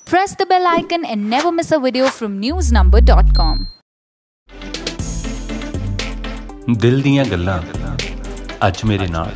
Press the bell icon and never miss a video from newsnumber.com. ਦਿਲ ਦੀਆਂ ਗੱਲਾਂ ਅੱਜ ਮੇਰੇ ਨਾਲ।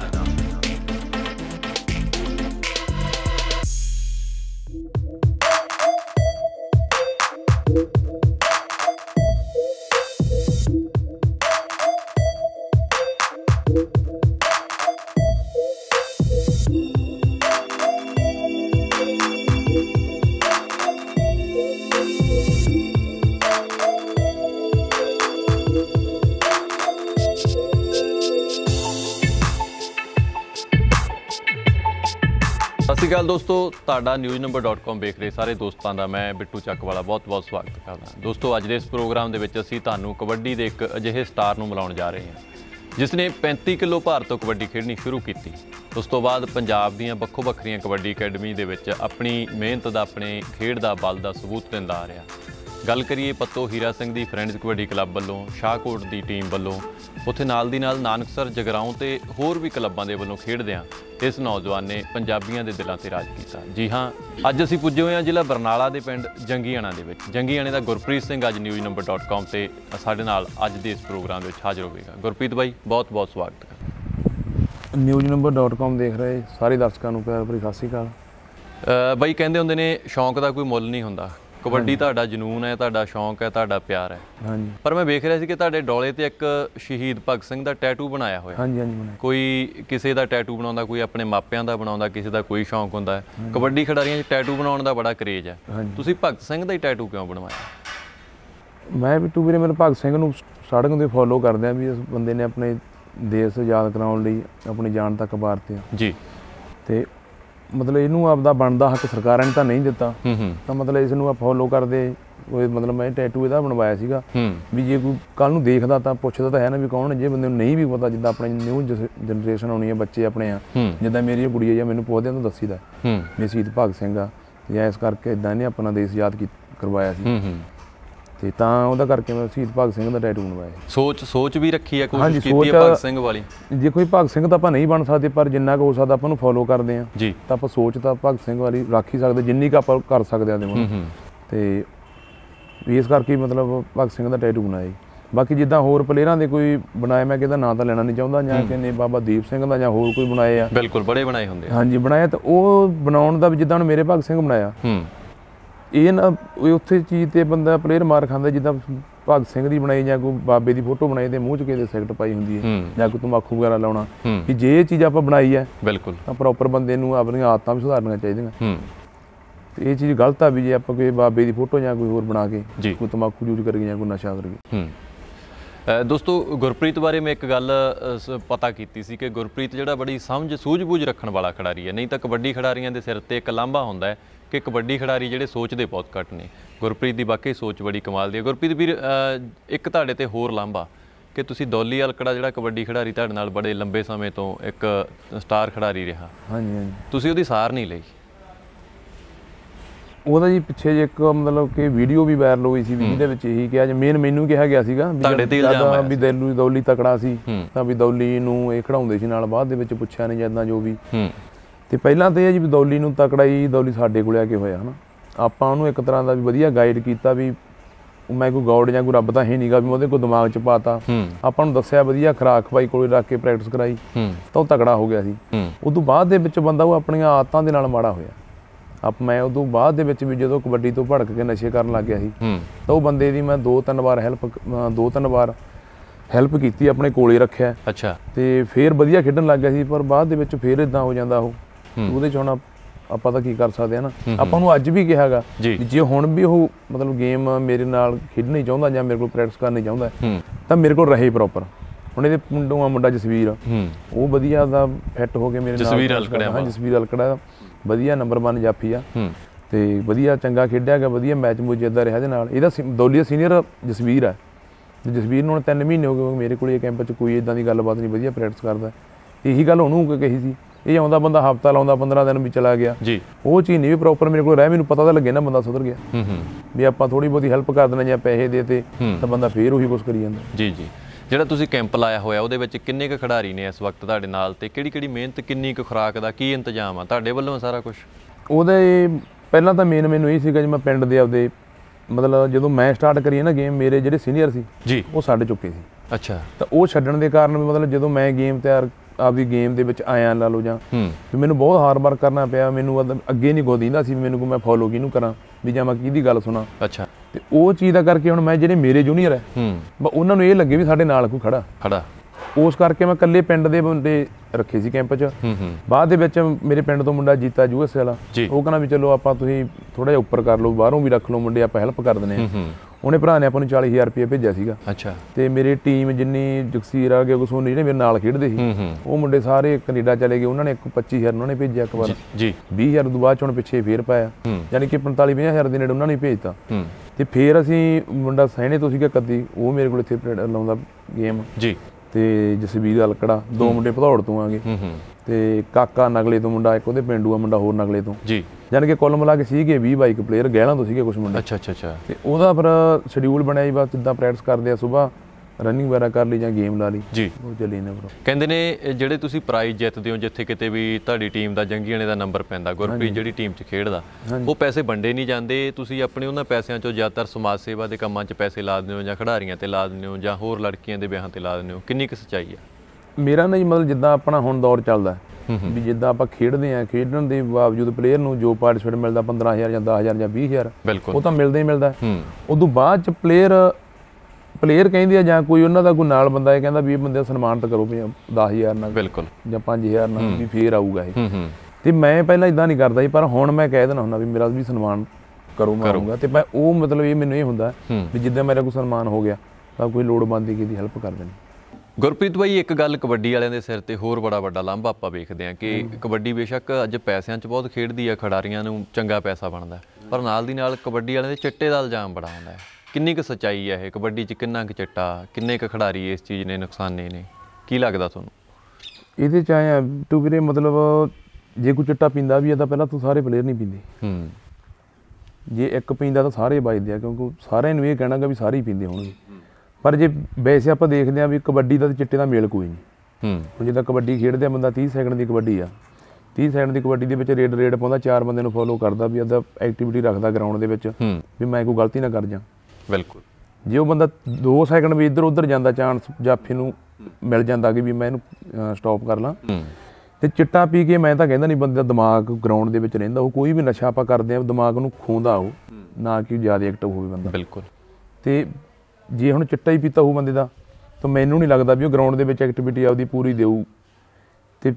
ਸਤਿ ਸ਼੍ਰੀ ਅਕਾਲ ਦੋਸਤੋ, ਤੁਹਾਡਾ newsnumber.com ਵੇਖ ਰਹੇ ਸਾਰੇ ਦੋਸਤਾਂ ਦਾ ਮੈਂ ਬਿੱਟੂ ਚੱਕਵਾਲਾ ਬਹੁਤ-ਬਹੁਤ ਸਵਾਗਤ ਕਰਦਾ। ਦੋਸਤੋ, ਅੱਜ ਦੇ ਇਸ ਪ੍ਰੋਗਰਾਮ ਦੇ ਵਿੱਚ ਅਸੀਂ ਤੁਹਾਨੂੰ ਕਬੱਡੀ ਦੇ ਇੱਕ ਅਜਿਹੇ ਸਟਾਰ ਨੂੰ ਮਿਲਾਉਣ ਜਾ ਰਹੇ ਹਾਂ ਜਿਸ ਨੇ 35 ਕਿਲੋ ਭਾਰ ਤੋਂ ਕਬੱਡੀ ਖੇਡਣੀ ਸ਼ੁਰੂ ਕੀਤੀ। ਉਸ ਤੋਂ ਬਾਅਦ ਪੰਜਾਬ ਦੀਆਂ ਵੱਖੋ-ਵੱਖਰੀਆਂ ਕਬੱਡੀ ਅਕੈਡਮੀ ਦੇ ਵਿੱਚ ਆਪਣੀ ਮਿਹਨਤ ਦਾ, ਆਪਣੇ ਖੇਡ ਦਾ ਬਲ ਦਾ ਸਬੂਤ ਦਿੰਦਾ ਆ ਰਿਹਾ। ਗੱਲ ਕਰੀਏ ਪੱਤੋ ਹੀਰਾ ਸਿੰਘ ਦੀ ਫਰੈਂਡਸ ਕਬੱਡੀ ਕਲੱਬ ਵੱਲੋਂ, ਸ਼ਾਹਕੋਟ ਦੀ ਟੀਮ ਵੱਲੋਂ, ਉੱਥੇ ਨਾਲ ਦੀ ਨਾਲ ਨਾਨਕਸਰ, ਜਗਰਾਉਂ ਤੇ ਹੋਰ ਵੀ ਕਲੱਬਾਂ ਦੇ ਵੱਲੋਂ ਖੇਡਦਿਆਂ ਇਸ ਨੌਜਵਾਨ ਨੇ ਪੰਜਾਬੀਆਂ ਦੇ ਦਿਲਾਂ 'ਤੇ ਰਾਜ ਕੀਤਾ। ਜੀ ਹਾਂ, ਅੱਜ ਅਸੀਂ ਪੁੱਜੇ ਹੋਏ ਹਾਂ ਜ਼ਿਲ੍ਹਾ ਬਰਨਾਲਾ ਦੇ ਪਿੰਡ ਜੰਗੀਆਣਾ ਦੇ ਵਿੱਚ। ਜੰਗੀਆਣੇ ਦਾ ਗੁਰਪ੍ਰੀਤ ਸਿੰਘ ਅੱਜ newsnumber.com 'ਤੇ ਸਾਡੇ ਨਾਲ ਅੱਜ ਦੇ ਇਸ ਪ੍ਰੋਗਰਾਮ ਵਿੱਚ ਹਾਜ਼ਰ ਹੋਵੇਗਾ। ਗੁਰਪ੍ਰੀਤ ਬਾਈ, ਬਹੁਤ-ਬਹੁਤ ਸਵਾਗਤ ਹੈ। newsnumber.com ਦੇਖ ਰਹੇ ਸਾਰੇ ਦਰਸ਼ਕਾਂ ਨੂੰ ਪਿਆਰ ਭਰੀ ਸਤਿ ਸ਼੍ਰੀ ਅਕਾਲ। ਬਾਈ, ਕਹਿੰਦੇ ਹੁੰਦੇ ਨੇ ਸ਼ੌਂਕ ਦਾ ਕੋਈ ਮੁੱਲ ਨਹੀਂ ਹੁੰਦਾ। ਕਬੱਡੀ ਤੁਹਾਡਾ ਜਨੂਨ ਹੈ, ਤੁਹਾਡਾ ਸ਼ੌਂਕ ਹੈ, ਤੁਹਾਡਾ ਪਿਆਰ ਹੈ। ਹਾਂਜੀ। ਪਰ ਮੈਂ ਵੇਖ ਰਿਹਾ ਸੀ ਕਿ ਤੁਹਾਡੇ ਡੋਲੇ ਤੇ ਇੱਕ ਸ਼ਹੀਦ ਭਗਤ ਸਿੰਘ ਦਾ ਟੈਟੂ ਬਣਾਇਆ ਹੋਇਆ। ਹਾਂਜੀ ਬਣਾਇਆ। ਕੋਈ ਕਿਸੇ ਦਾ ਟੈਟੂ ਬਣਾਉਂਦਾ, ਕੋਈ ਆਪਣੇ ਮਾਪਿਆਂ ਦਾ ਬਣਾਉਂਦਾ, ਕਿਸੇ ਦਾ ਕੋਈ ਸ਼ੌਂਕ ਹੁੰਦਾ ਹੈ। ਕਬੱਡੀ ਖਿਡਾਰੀਆਂ 'ਚ ਟੈਟੂ ਬਣਾਉਣ ਦਾ ਬੜਾ ਕਰੇਜ ਹੈ। ਤੁਸੀਂ ਭਗਤ ਸਿੰਘ ਦਾ ਹੀ ਟੈਟੂ ਕਿਉਂ ਬਣਵਾਇਆ? ਮੈਂ ਬਿੱਟੂ ਵੀਰੇ, ਮੇਰੇ ਭਗਤ ਸਿੰਘ ਨੂੰ ਸੜਕ 'ਤੇ ਫੋਲੋ ਕਰਦੇ ਹਾਂ ਵੀ ਇਸ ਬੰਦੇ ਨੇ ਆਪਣੇ ਦੇਸ਼ ਆਜ਼ਾਦ ਕਰਾਉਣ ਲਈ ਆਪਣੀ ਜਾਨ ਤੱਕ ਵਾਰਤੀ ਜੀ। ਤੇ ਮਤਲਬ ਇਹਨੂੰ ਆਪਦਾ ਬਣਦਾ ਹੱਕ ਸਰਕਾਰਾਂ ਨੇ ਤਾਂ ਨਹੀਂ ਦਿੱਤਾ, ਤਾਂ ਮਤਲਬ ਇਸ ਨੂੰ ਫੋਲੋ ਕਰਦੇ ਹੋਏ ਮਤਲਬ ਮੈਂ ਟੈਟੂ ਇਹਦਾ ਬਣਵਾਇਆ ਸੀਗਾ ਵੀ ਜੇ ਕੋਈ ਕੱਲ੍ਹ ਨੂੰ ਦੇਖਦਾ ਤਾਂ ਪੁੱਛਦਾ ਤਾਂ ਹੈ ਨਾ ਵੀ ਕੌਣ। ਜੇ ਬੰਦੇ ਨੂੰ ਨਹੀਂ ਵੀ ਪਤਾ, ਜਿੱਦਾਂ ਆਪਣੇ ਨਿਊ ਜਨਰੇਸ਼ਨ ਆਉਣੀ ਹੈ, ਬੱਚੇ ਆਪਣੇ ਆ, ਜਿੱਦਾਂ ਮੇਰੀ ਗੁੜੀਆ ਜਾਂ ਮੈਨੂੰ ਪੁੱਛਦੇ ਤਾਂ ਦੱਸੀਦਾ ਵੀ ਸ਼ਹੀਦ ਭਗਤ ਸਿੰਘ ਆ, ਜਾਂ ਇਸ ਕਰਕੇ ਇੱਦਾਂ ਇਹਨੇ ਆਪਣਾ ਦੇਸ਼ ਆਜ਼ਾਦ ਕਰਵਾਇਆ ਸੀ। ਤੇ ਤਾਂ ਉਹਦਾ ਕਰਕੇ ਮੈਂ ਸ਼ਹੀਦ ਭਗਤ ਸਿੰਘ ਦਾ ਟੈਟੂ ਬਣਵਾਇਆ। ਸੋਚ ਵੀ ਰੱਖੀ ਹੈ, ਕੋਸ਼ਿਸ਼ ਕੀਤੀ ਹੈ ਭਗਤ ਸਿੰਘ ਵਾਲੀ? ਜੇ ਕੋਈ ਭਗਤ ਸਿੰਘ ਤਾਂ ਆਪਾਂ ਨਹੀਂ ਬਣ ਸਕਦੇ, ਪਰ ਜਿੰਨਾ ਕੁ ਹੋ ਸਕਦਾ ਆਪਾਂ ਨੂੰ ਫੋਲੋ ਕਰਦੇ ਹਾਂ ਜੀ, ਤਾਂ ਆਪਾਂ ਸੋਚ ਤਾਂ ਭਗਤ ਸਿੰਘ ਵਾਲੀ ਰੱਖ ਹੀ ਸਕਦੇ, ਜਿੰਨੀ ਕੁ ਆਪਾਂ ਕਰ ਸਕਦੇ ਹਾਂ ਦੇ। ਤੇ ਇਸ ਕਰਕੇ ਮਤਲਬ ਭਗਤ ਸਿੰਘ ਦਾ ਟੈਟੂ ਬਣਾਇਆ ਜੀ। ਬਾਕੀ ਜਿੱਦਾਂ ਹੋਰ ਪਲੇਅਰਾਂ ਦੇ ਕੋਈ ਬਣਾਏ, ਮੈਂ ਕਿਹਦਾ ਨਾਂ ਤਾਂ ਲੈਣਾ ਨਹੀਂ ਚਾਹੁੰਦਾ, ਜਾਂ ਕਿੰਨੇ ਬਾਬਾ ਦੀਪ ਸਿੰਘ ਦਾ ਜਾਂ ਹੋਰ ਕੋਈ ਬਣਾਏ ਆ। ਬਿਲਕੁਲ, ਬੜੇ ਬਣਾਏ ਹੁੰਦੇ। ਹਾਂਜੀ, ਬਣਾਇਆ। ਤਾਂ ਉਹ ਬਣਾਉਣ ਦਾ ਵੀ ਜਿੱਦਾਂ ਹੁਣ ਮੇਰੇ ਭਗਤ ਸਿੰਘ ਬਣਾਇਆ, ਇਹ ਨਾ ਉੱਥੇ ਚੀਜ਼ ਤੇ ਬੰਦਾ ਪਲੇਅਰ ਮਾਰ ਖਾਂਦਾ। ਜਿੱਦਾਂ ਭਗਤ ਸਿੰਘ ਦੀ ਬਣਾਈ ਜਾਂ ਕੋਈ ਬਾਬੇ ਦੀ ਫੋਟੋ ਬਣਾਈ ਤੇ ਮੂੰਹ 'ਚ ਕਿਸੇ ਸਿਗਰਟ ਪਾਈ ਹੁੰਦੀ ਹੈ, ਜਾਂ ਕੋਈ ਤੰਬਾਕੂ ਵਗੈਰਾ ਲਾਉਣਾ, ਵੀ ਜੇ ਇਹ ਚੀਜ਼ ਆਪਾਂ ਬਣਾਈ ਹੈ ਬਿਲਕੁਲ ਤਾਂ ਪ੍ਰੋਪਰ ਬੰਦੇ ਨੂੰ ਆਪਣੀਆਂ ਆਦਤਾਂ ਵੀ ਸੁਧਾਰਨੀਆਂ ਚਾਹੀਦੀਆਂ। ਤੇ ਇਹ ਚੀਜ਼ ਗਲਤ ਆ ਵੀ ਜੇ ਆਪਾਂ ਕੋਈ ਬਾਬੇ ਦੀ ਫੋਟੋ ਜਾਂ ਕੋਈ ਹੋਰ ਬਣਾ ਕੇ ਕੋਈ ਤੰਬਾਕੂ ਯੂਜ਼ ਕਰੀਏ ਜਾਂ ਕੋਈ ਨਸ਼ਾ ਕਰੀਏ। ਦੋਸਤੋ, ਗੁਰਪ੍ਰੀਤ ਬਾਰੇ ਮੈਂ ਇੱਕ ਗੱਲ ਪਤਾ ਕੀਤੀ ਸੀ ਕਿ ਗੁਰਪ੍ਰੀਤ ਜਿਹੜਾ ਬੜੀ ਸਮਝ ਸੂਝ-ਬੂਝ ਰੱਖਣ ਵਾਲਾ ਖਿਡਾਰੀ ਹੈ। ਨਹੀਂ ਤਾਂ ਕਬੱਡੀ ਖਿਡਾਰੀਆਂ ਦੇ ਸਿਰ ਤੇ ਇੱਕ ਲਾਂਭਾ ਹੁੰਦਾ ਹੈ ਕਿ ਕਬੱਡੀ ਖਿਡਾਰੀ ਜਿਹੜੇ ਸੋਚਦੇ ਬਹੁਤ ਘੱਟ ਨੇ। ਗੁਰਪ੍ਰੀਤ ਦੀ ਵਾਕਈ ਸੋਚ ਬੜੀ ਕਮਾਲ ਦੀ ਹੈ। ਗੁਰਪ੍ਰੀਤ ਵੀਰ, ਇੱਕ ਤੁਹਾਡੇ ਤੇ ਹੋਰ ਲਾਂਭਾ ਕਿ ਤੁਸੀਂ ਦੌਲੀ ਅਲਕੜਾ ਜਿਹੜਾ ਕਬੱਡੀ ਖਿਡਾਰੀ ਤੁਹਾਡੇ ਨਾਲ ਬੜੇ ਲੰਬੇ ਸਮੇਂ ਤੋਂ ਇੱਕ ਸਟਾਰ ਖਿਡਾਰੀ ਰਿਹਾ, ਤੁਸੀਂ ਉਹਦੀ ਸਾਰ ਨਹੀਂ ਲਈ। ਉਹਦਾ ਜੀ ਪਿੱਛੇ ਜੇ ਇੱਕ ਮਤਲਬ ਕਿ ਵੀਡੀਓ ਵੀ ਵਾਇਰਲ ਹੋਈ ਸੀ, ਜਿਹਦੇ ਵਿੱਚ ਇਹੀ ਕਿਹਾ, ਜੇ ਮੈਨੂੰ ਕਿਹਾ ਗਿਆ ਸੀਗਾ ਵੀ ਦੌਲੀ ਤਕੜਾ ਸੀ ਤਾਂ ਵੀ ਦੌਲੀ ਨੂੰ ਇਹ ਖੜਾਉਂਦੇ ਸੀ ਨਾਲ। ਬਾਅਦ ਦੇ ਵਿੱਚ ਪੁੱਛਿਆ ਨਹੀਂ ਜਾਂਦਾ ਜੋ ਵੀ। ਤੇ ਪਹਿਲਾਂ ਤਾਂ ਇਹ ਜੀ ਵੀ ਦੌਲੀ ਨੂੰ ਤਕੜਾ ਹੀ ਦੌਲੀ ਸਾਡੇ ਕੋਲ ਆ ਕੇ ਹੋਇਆ ਹੈ ਨਾ। ਆਪਾਂ ਉਹਨੂੰ ਇੱਕ ਤਰ੍ਹਾਂ ਦਾ ਵੀ ਵਧੀਆ ਗਾਈਡ ਕੀਤਾ ਵੀ ਮੈਂ ਕੋਈ ਗੌਡ ਜਾਂ ਕੋਈ ਰੱਬ ਤਾਂ ਹੈ ਨਹੀਂਗਾ ਵੀ ਉਹਦੇ ਕੋਲ ਦਿਮਾਗ 'ਚ ਪਾਤਾ। ਆਪਾਂ ਨੂੰ ਦੱਸਿਆ, ਵਧੀਆ ਖੁਰਾਕ ਖਵਾਈ, ਕੋਲੇ ਰੱਖ ਕੇ ਪ੍ਰੈਕਟਿਸ ਕਰਾਈ, ਤਾਂ ਉਹ ਤਕੜਾ ਹੋ ਗਿਆ ਸੀ। ਉਦੋਂ ਬਾਅਦ ਦੇ ਵਿੱਚ ਬੰਦਾ ਉਹ ਆਪਣੀਆਂ ਆਦਤਾਂ ਦੇ ਨਾਲ ਮਾੜਾ ਹੋਇਆ। ਮੈਂ ਉਦੋਂ ਬਾਅਦ ਦੇ ਵਿੱਚ ਵੀ ਜਦੋਂ ਕਬੱਡੀ ਤੋਂ ਭੜਕ ਕੇ ਨਸ਼ੇ ਕਰਨ ਲੱਗ ਗਿਆ ਸੀ, ਤਾਂ ਉਹ ਬੰਦੇ ਦੀ ਮੈਂ ਦੋ ਤਿੰਨ ਵਾਰ ਹੈਲਪ ਕੀਤੀ, ਆਪਣੇ ਕੋਲੇ ਰੱਖਿਆ। ਅੱਛਾ। ਤੇ ਫਿਰ ਵਧੀਆ ਖੇਡਣ ਲੱਗ ਗਿਆ ਸੀ, ਪਰ ਬਾਅਦ ਦੇ ਵਿੱਚ ਫਿਰ ਇਦਾਂ ਹੋ ਜਾਂਦਾ ਉਹ। ਉਹਦੇ 'ਚ ਹੁਣ ਆਪਾਂ ਤਾਂ ਕੀ ਕਰ ਸਕਦੇ ਹਾਂ ਨਾ। ਆਪਾਂ ਨੂੰ ਅੱਜ ਵੀ ਕਿਹਾ ਗਾ ਜੇ ਹੁਣ ਵੀ ਉਹ ਮਤਲਬ ਗੇਮ ਮੇਰੇ ਨਾਲ ਖੇਡਣੀ ਚਾਹੁੰਦਾ ਜਾਂ ਮੇਰੇ ਕੋਲ ਪ੍ਰੈਕਟਿਸ ਕਰਨੀ ਚਾਹੁੰਦਾ ਤਾਂ ਮੇਰੇ ਕੋਲ ਰਹੇ ਪ੍ਰੋਪਰ। ਹੁਣ ਇਹਦੇ ਮੁੰਡਾ ਜਸਵੀਰ, ਉਹ ਵਧੀਆ ਦਾ ਫਿੱਟ ਹੋ ਕੇ ਮੇਰੇ ਨਾਲ। ਜਸਵੀਰ ਅਲਕੜਾ ਵਧੀਆ ਨੰਬਰ 1 ਜਾਫੀ ਆ, ਤੇ ਵਧੀਆ ਚੰਗਾ ਖੇਡਿਆ ਗਾ, ਵਧੀਆ ਮੈਚ ਮੂਚ ਇੱਦਾਂ ਰਿਹਾ ਇਹਦੇ ਨਾਲ। ਇਹਦਾ ਦੌਲੀ ਦਾ ਸੀਨੀਅਰ ਜਸਵੀਰ ਹੈ। ਜਸਵੀਰ ਨੂੰ ਹੁਣ 3 ਮਹੀਨੇ ਹੋ ਗਏ ਮੇਰੇ ਕੋਲ ਇਹ ਕੈਂਪ 'ਚ, ਕੋਈ ਇੱਦਾਂ ਦੀ ਗੱਲਬਾਤ ਨਹੀਂ, ਵਧੀਆ ਪ੍ਰੈਕਟਿਸ ਕਰਦਾ। ਇਹੀ ਗੱਲ ਉਹਨੂੰ ਕਹੀ ਸੀ, ਇਹ ਆਉਂਦਾ ਬੰਦਾ ਹਫ਼ਤਾ ਲਾਉਂਦਾ, 15 ਦਿਨ ਵੀ ਚਲਾ ਗਿਆ। ਉਹ ਚੀਜ਼ ਨਹੀਂ ਵੀ ਪ੍ਰੋਪਰ ਮੇਰੇ ਕੋਲ ਰਹਿ, ਮੈਨੂੰ ਪਤਾ ਤਾਂ ਲੱਗੇ ਨਾ ਬੰਦਾ ਸੁਧਰ ਗਿਆ। ਵੀ ਆਪਾਂ ਥੋੜ੍ਹੀ ਬਹੁਤੀ ਹੈਲਪ ਕਰ ਦੇਣਾ ਜਾਂ ਪੈਸੇ ਦੇ ਤੇ ਤਾਂ ਬੰਦਾ ਫੇਰ ਉਹੀ ਕੁਛ ਕਰੀ ਜਾਂਦਾ। ਜੀ। ਜਿਹੜਾ ਤੁਸੀਂ ਕੈਂਪ ਲਾਇਆ ਹੋਇਆ ਉਹਦੇ ਵਿੱਚ ਕਿੰਨੇ ਕੁ ਖਿਡਾਰੀ ਨੇ ਇਸ ਵਕਤ ਤੁਹਾਡੇ ਨਾਲ, ਤੇ ਕਿਹੜੀ ਮਿਹਨਤ, ਕਿੰਨੀ ਕੁ ਖੁਰਾਕ ਦਾ ਕੀ ਇੰਤਜ਼ਾਮ ਆ ਤੁਹਾਡੇ ਵੱਲੋਂ? ਸਾਰਾ ਕੁਛ ਉਹਦੇ ਪਹਿਲਾਂ ਤਾਂ ਮੈਨੂੰ ਇਹ ਸੀਗਾ ਜੀ ਮੈਂ ਪਿੰਡ ਦੇ ਆਪਦੇ ਮਤਲਬ ਜਦੋਂ ਮੈਂ ਸਟਾਰਟ ਕਰੀ ਨਾ ਗੇਮ ਮੇਰੇ ਜਿਹੜੇ ਸੀਨੀਅਰ ਸੀ ਜੀ ਉਹ ਛੱਡ ਚੁੱਕੇ ਸੀ। ਅੱਛਾ। ਤਾਂ ਉਹ ਛੱਡਣ ਦੇ ਕਾਰਨ ਵੀ ਮਤਲਬ ਜਦੋਂ ਮੈਂ ਗੇਮ ਤਿਆਰ ਆਪਦੀ ਗੇਮ ਦੇ ਵਿੱਚ ਆਇਆ ਲਾ ਲਓ ਜਾਂ ਵੀ ਮੈਨੂੰ ਬਹੁਤ ਹਾਰਡ ਵਰਕ ਕਰਨਾ ਪਿਆ। ਮੈਨੂੰ ਅੱਗੇ ਨਹੀਂ ਗੋਦੀਂਦਾ ਸੀ ਮੈਨੂੰ ਮੈਂ ਫੋਲੋ ਕਿਹਨੂੰ ਕਰਾਂ ਵੀ ਜਾਂ ਮੈਂ ਕਿਹਦੀ ਗੱਲ ਸੁਣਾ। ਅੱਛਾ। ਤੇ ਉਹ ਚੀਜ਼ ਦਾ ਕਰਕੇ ਹੁਣ ਮੈਂ ਜਿਹੜੇ ਮੇਰੇ ਜੂਨੀਅਰ ਹੈ ਉਹਨਾਂ ਨੂੰ ਇਹ ਲੱਗੇ ਵੀ ਸਾਡੇ ਨਾਲ ਕੋਈ ਖੜਾ ਉਸ ਕਰਕੇ ਮੈਂ ਇਕੱਲੇ ਪਿੰਡ ਦੇ ਬੰਦੇ ਰੱਖੇ ਸੀ ਕੈਂਪ 'ਚ। ਬਾਅਦ ਦੇ ਵਿੱਚ ਮੇਰੇ ਪਿੰਡ ਤੋਂ ਮੁੰਡਾ ਜੀਤਾ ਯੂਐਸਏ ਵਾਲਾ ਉਹ ਕਹਿੰਦਾ ਵੀ ਚਲੋ ਆਪਾਂ ਤੁਸੀਂ ਥੋੜਾ ਜਿਹਾ ਉੱਪਰ ਕਰ ਲਓ ਬਾਹਰੋਂ ਵੀ ਰੱਖ ਲਓ ਮੁੰਡੇ ਆਪਾਂ ਹੈਲਪ ਕਰ ਦਿੰਦੇ ਹਾਂ। ਉਹਨੇ ਭਰਾ ਨੇ ਆਪਾਂ ਨੂੰ 40,000 ਰੁਪਏ ਭੇਜਿਆ ਸੀਗਾ। ਅੱਛਾ। ਤੇ ਮੇਰੀ ਟੀਮ ਜਿੰਨੀ ਜਗਸੀਰ ਆ ਗਿਆ ਸੋਨੀ ਜਿਹੜੇ ਮੇਰੇ ਨਾਲ ਖੇਡਦੇ ਸੀ ਉਹ ਮੁੰਡੇ ਸਾਰੇ ਕੈਨੇਡਾ ਚਲੇ ਗਏ। ਉਹਨਾਂ ਨੇ 25,000 ਉਹਨਾਂ ਨੇ ਭੇਜਿਆ ਇੱਕ ਵਾਰ ਜੀ 20,000 ਤੋਂ ਬਾਅਦ 'ਚ ਹੁਣ ਪਿੱਛੇ ਫੇਰ ਪਾਇਆ ਯਾਨੀ ਕਿ 45-50,000 ਦੇ ਨੇੜੇ ਉਹਨਾਂ ਨੇ ਭੇਜਤਾ। ਤੇ ਫੇਰ ਅਸੀਂ ਮੁੰਡਾ ਸਹਿਣੇ ਤੋਂ ਸੀਗਾ ਕੱਦੀ ਉਹ ਮੇਰੇ ਕੋਲ ਇੱਥੇ ਲਾਉਂਦਾ ਗੇਮ ਜੀ ਤੇ ਜਸਵੀਰ ਅਲਕੜਾ ਦੋ ਮੁੰਡੇ ਭਦੌੜ ਤੋਂ ਆਗੇ ਤੇ ਕਾਕਾ ਨਗਲੇ ਤੋਂ ਮੁੰਡਾ ਇੱਕ ਉਹਦੇ ਪਿੰਡੂ ਆ ਮੁੰਡਾ ਹੋਰ ਨਗਲੇ ਤੋਂ ਜੀ ਯਾਨੀ ਕਿ ਕੁੱਲ ਮਿਲਾ ਕੇ ਸੀਗੇ 20-22 ਪਲੇਅਰ ਗਹਿਲਾਂ ਤੋਂ ਸੀਗੇ ਕੁਛ ਮੁੰਡੇ। ਅੱਛਾ। ਤੇ ਉਹਦਾ ਫਿਰ ਸ਼ਡਿਊਲ ਬਣਿਆ ਜੀ ਬਸ ਜਿੱਦਾਂ ਪ੍ਰੈਕਟਿਸ ਕਰਦੇ ਆ ਸੁਬਾਹ ਰਨਿੰਗ ਵਗੈਰਾ ਕਰ ਲਈ ਜਾਂ ਗੇਮ ਲਾ ਲਈ ਜੀ ਉਹ ਚੱਲੀ ਨੇ ਫਿਰ। ਕਹਿੰਦੇ ਨੇ ਜਿਹੜੇ ਤੁਸੀਂ ਪ੍ਰਾਈਜ਼ ਜਿੱਤਦੇ ਹੋ ਜਿੱਥੇ ਕਿਤੇ ਵੀ ਤੁਹਾਡੀ ਟੀਮ ਦਾ ਜੰਗੀਆਣੇ ਦਾ ਨੰਬਰ ਪੈਂਦਾ ਗੁਰਪ੍ਰੀਤ ਜਿਹੜੀ ਟੀਮ 'ਚ ਖੇਡਦਾ ਉਹ ਪੈਸੇ ਵੰਡੇ ਨਹੀਂ ਜਾਂਦੇ ਤੁਸੀਂ ਆਪਣੇ ਉਹਨਾਂ ਪੈਸਿਆਂ 'ਚੋਂ ਜ਼ਿਆਦਾਤਰ ਸਮਾਜ ਸੇਵਾ ਦੇ ਕੰਮਾਂ 'ਚ ਪੈਸੇ ਲਾ ਦਿੰਦੇ ਹੋ ਜਾਂ ਖਿਡਾਰੀਆਂ ਤੇ ਲਾ ਦਿੰਦੇ ਹੋ ਜਾਂ ਹੋਰ ਲੜਕੀਆਂ ਦੇ ਵਿਆਹਾਂ ਤੇ ਲਾ ਦਿੰਦੇ ਹੋ ਕਿੰਨੀ ਕੁ ਸੱਚਾਈ ਆ? ਮੇਰਾ ਨਾ ਜੀ ਮਤਲਬ ਜਿੱਦਾਂ ਆਪਣਾ ਹੁਣ ਦੌਰ ਚੱਲਦਾ ਵੀ ਜਿੱਦਾਂ ਆਪਾਂ ਖੇਡਦੇ ਆ ਖੇਡਣ ਦੇ ਬਾਵਜੂਦ ਪਲੇਅਰ ਨੂੰ ਜੋ ਪਾਰਟੀਸਪੇਟ ਮਿਲਦਾ 15,000 ਜਾਂ 10,000 ਜਾਂ 20,000 ਉਹ ਤਾਂ ਮਿਲਦਾ ਹੀ ਮਿਲਦਾ। ਉਦੋਂ ਬਾਅਦ 'ਚ ਪਲੇਅਰ ਕਹਿੰਦੇ ਆ ਜਾਂ ਕੋਈ ਉਹਨਾਂ ਦਾ ਕੋਈ ਨਾਲ ਬੰਦਾ ਇਹ ਕਹਿੰਦਾ ਵੀ ਇਹ ਬੰਦੇ ਦਾ ਸਨਮਾਨਿਤ ਕਰੋ 10,000 ਨਾਲ ਬਿਲਕੁਲ ਜਾਂ 5,000 ਨਾਲ ਵੀ ਫੇਰ ਆਊਗਾ ਇਹ। ਤੇ ਮੈਂ ਪਹਿਲਾਂ ਇਦਾਂ ਨਹੀਂ ਕਰਦਾ ਸੀ ਪਰ ਹੁਣ ਮੈਂ ਕਹਿ ਦੇਣਾ ਹੁੰਦਾ ਵੀ ਮੇਰਾ ਵੀ ਸਨਮਾਨ ਕਰੋ ਮੈਂ ਆਊਂਗਾ। ਤੇ ਮੈਂ ਉਹ ਮਤਲਬ ਇਹ ਮੈਨੂੰ ਇਹ ਹੁੰਦਾ ਵੀ ਜਿੱਦਾਂ ਮੇਰਾ ਕੋਈ ਸਨਮਾਨ ਹੋ ਗਿਆ ਤਾਂ ਕੋਈ ਲੋੜਵੰਦ ਦੀ ਹੈਲਪ ਕਰ ਦੇਣੀ। ਗੁਰਪ੍ਰੀਤ ਬਾਈ ਇੱਕ ਗੱਲ ਕਬੱਡੀ ਵਾਲਿਆਂ ਦੇ ਸਿਰ ਤੇ ਹੋਰ ਬੜਾ ਵੱਡਾ ਲਾਂਭਾ ਆਪਾਂ ਵੇਖਦੇ ਹਾਂ ਕਿ ਕਬੱਡੀ ਬੇਸ਼ੱਕ ਅੱਜ ਪੈਸਿਆਂ 'ਚ ਬਹੁਤ ਖੇਡਦੀ ਹੈ ਖਿਡਾਰੀਆਂ ਨੂੰ ਚੰਗਾ ਪੈਸਾ ਬਣਦਾ ਪਰ ਨਾਲ ਦੀ ਨਾਲ ਕਬੱਡੀ ਵਾਲਿਆਂ ਦੇ ਚਿੱਟੇ ਦਾ ਇਲਜ਼ਾਮ ਬੜਾ ਹੁੰਦਾ ਹੈ। ਕਿੰਨੀ ਕੁ ਸੱਚਾਈ ਹੈ ਇਹ ਕਬੱਡੀ 'ਚ ਕਿੰਨਾ ਕੁ ਚਿੱਟਾ ਕਿੰਨੇ ਕੁ ਖਿਡਾਰੀ ਇਸ ਚੀਜ਼ ਨੇ ਨੁਕਸਾਨੇ ਨੇ ਕੀ ਲੱਗਦਾ ਤੁਹਾਨੂੰ? ਇਹਦੇ 'ਚ ਆਏ ਟੂ ਵੀਰੇ ਮਤਲਬ ਜੇ ਕੋਈ ਚਿੱਟਾ ਪੀਂਦਾ ਵੀ ਹੈ ਤਾਂ ਪਹਿਲਾਂ ਤਾਂ ਸਾਰੇ ਪਲੇਅਰ ਨਹੀਂ ਪੀਂਦੇ ਜੇ ਇੱਕ ਪੀਂਦਾ ਤਾਂ ਸਾਰੇ ਵੱਜਦੇ ਆ ਕਿਉਂਕਿ ਸਾਰਿਆਂ ਨੂੰ ਇਹ ਕਹਿਣਾ ਗਾ ਵੀ ਸਾਰੇ ਹੀ ਪੀਂਦੇ ਹੋਣਗੇ ਪਰ ਜੇ ਵੈਸੇ ਆਪਾਂ ਦੇਖਦੇ ਹਾਂ ਵੀ ਕਬੱਡੀ ਦਾ ਤੇ ਚਿੱਟੇ ਦਾ ਮੇਲ ਕੋਈ ਨਹੀਂ। ਹੁਣ ਜਿੱਦਾਂ ਕਬੱਡੀ ਖੇਡਦੇ ਆ ਬੰਦਾ 30 ਸੈਕਿੰਡ ਦੀ ਕਬੱਡੀ ਆ 30 ਸੈਕਿੰਡ ਦੀ ਕਬੱਡੀ ਦੇ ਵਿੱਚ ਰੇਡ ਪਾਉਂਦਾ 4 ਬੰਦੇ ਨੂੰ ਫੋਲੋ ਕਰਦਾ ਵੀ ਅੱਧਾ ਐਕਟੀਵਿਟੀ ਰੱਖਦਾ ਗਰਾਊਂਡ ਦੇ ਵਿੱਚ ਵੀ ਮੈਂ ਕੋਈ ਗਲਤੀ ਨਾ ਕਰ ਜਾ। ਬਿਲਕੁਲ ਜੇ ਉਹ ਬੰਦਾ 2 ਸੈਕਿੰਡ ਵੀ ਇੱਧਰ ਉੱਧਰ ਜਾਂਦਾ ਚਾਂਸ ਜਾਫੇ ਨੂੰ ਮਿਲ ਜਾਂਦਾ ਕਿ ਵੀ ਮੈਂ ਇਹਨੂੰ ਸਟਾਪ ਕਰ ਲਾਂ। ਤੇ ਚਿੱਟਾ ਪੀ ਕੇ ਮੈਂ ਤਾਂ ਕਹਿੰਦਾ ਨਹੀਂ ਬੰਦੇ ਦਾ ਦਿਮਾਗ ਗਰਾਊਂਡ ਦੇ ਵਿੱਚ ਰਹਿੰਦਾ ਉਹ ਕੋਈ ਵੀ ਨਸ਼ਾ ਆਪਾਂ ਕਰਦੇ ਆ ਦਿਮਾਗ ਨੂੰ ਖੋਂਦਾ ਉਹ ਨਾ ਕਿ ਜ਼ਿਆਦਾ ਐਕਟਿਵ ਹੋਵੇ ਬੰਦਾ। ਬਿਲਕੁਲ। ਤੇ ਜੇ ਹੁਣ ਚਿੱਟਾ ਹੀ ਪੀਤਾ ਹੋਊ ਬੰਦੇ ਦਾ ਤਾਂ ਮੈਨੂੰ ਨਹੀਂ ਲੱਗਦਾ ਵੀ ਉਹ ਗਰਾਊਂਡ ਦੇ ਵਿੱਚ ਐਕਟੀਵਿਟੀ ਆਪਦੀ ਪੂਰੀ ਦੇਊ। ਤੇ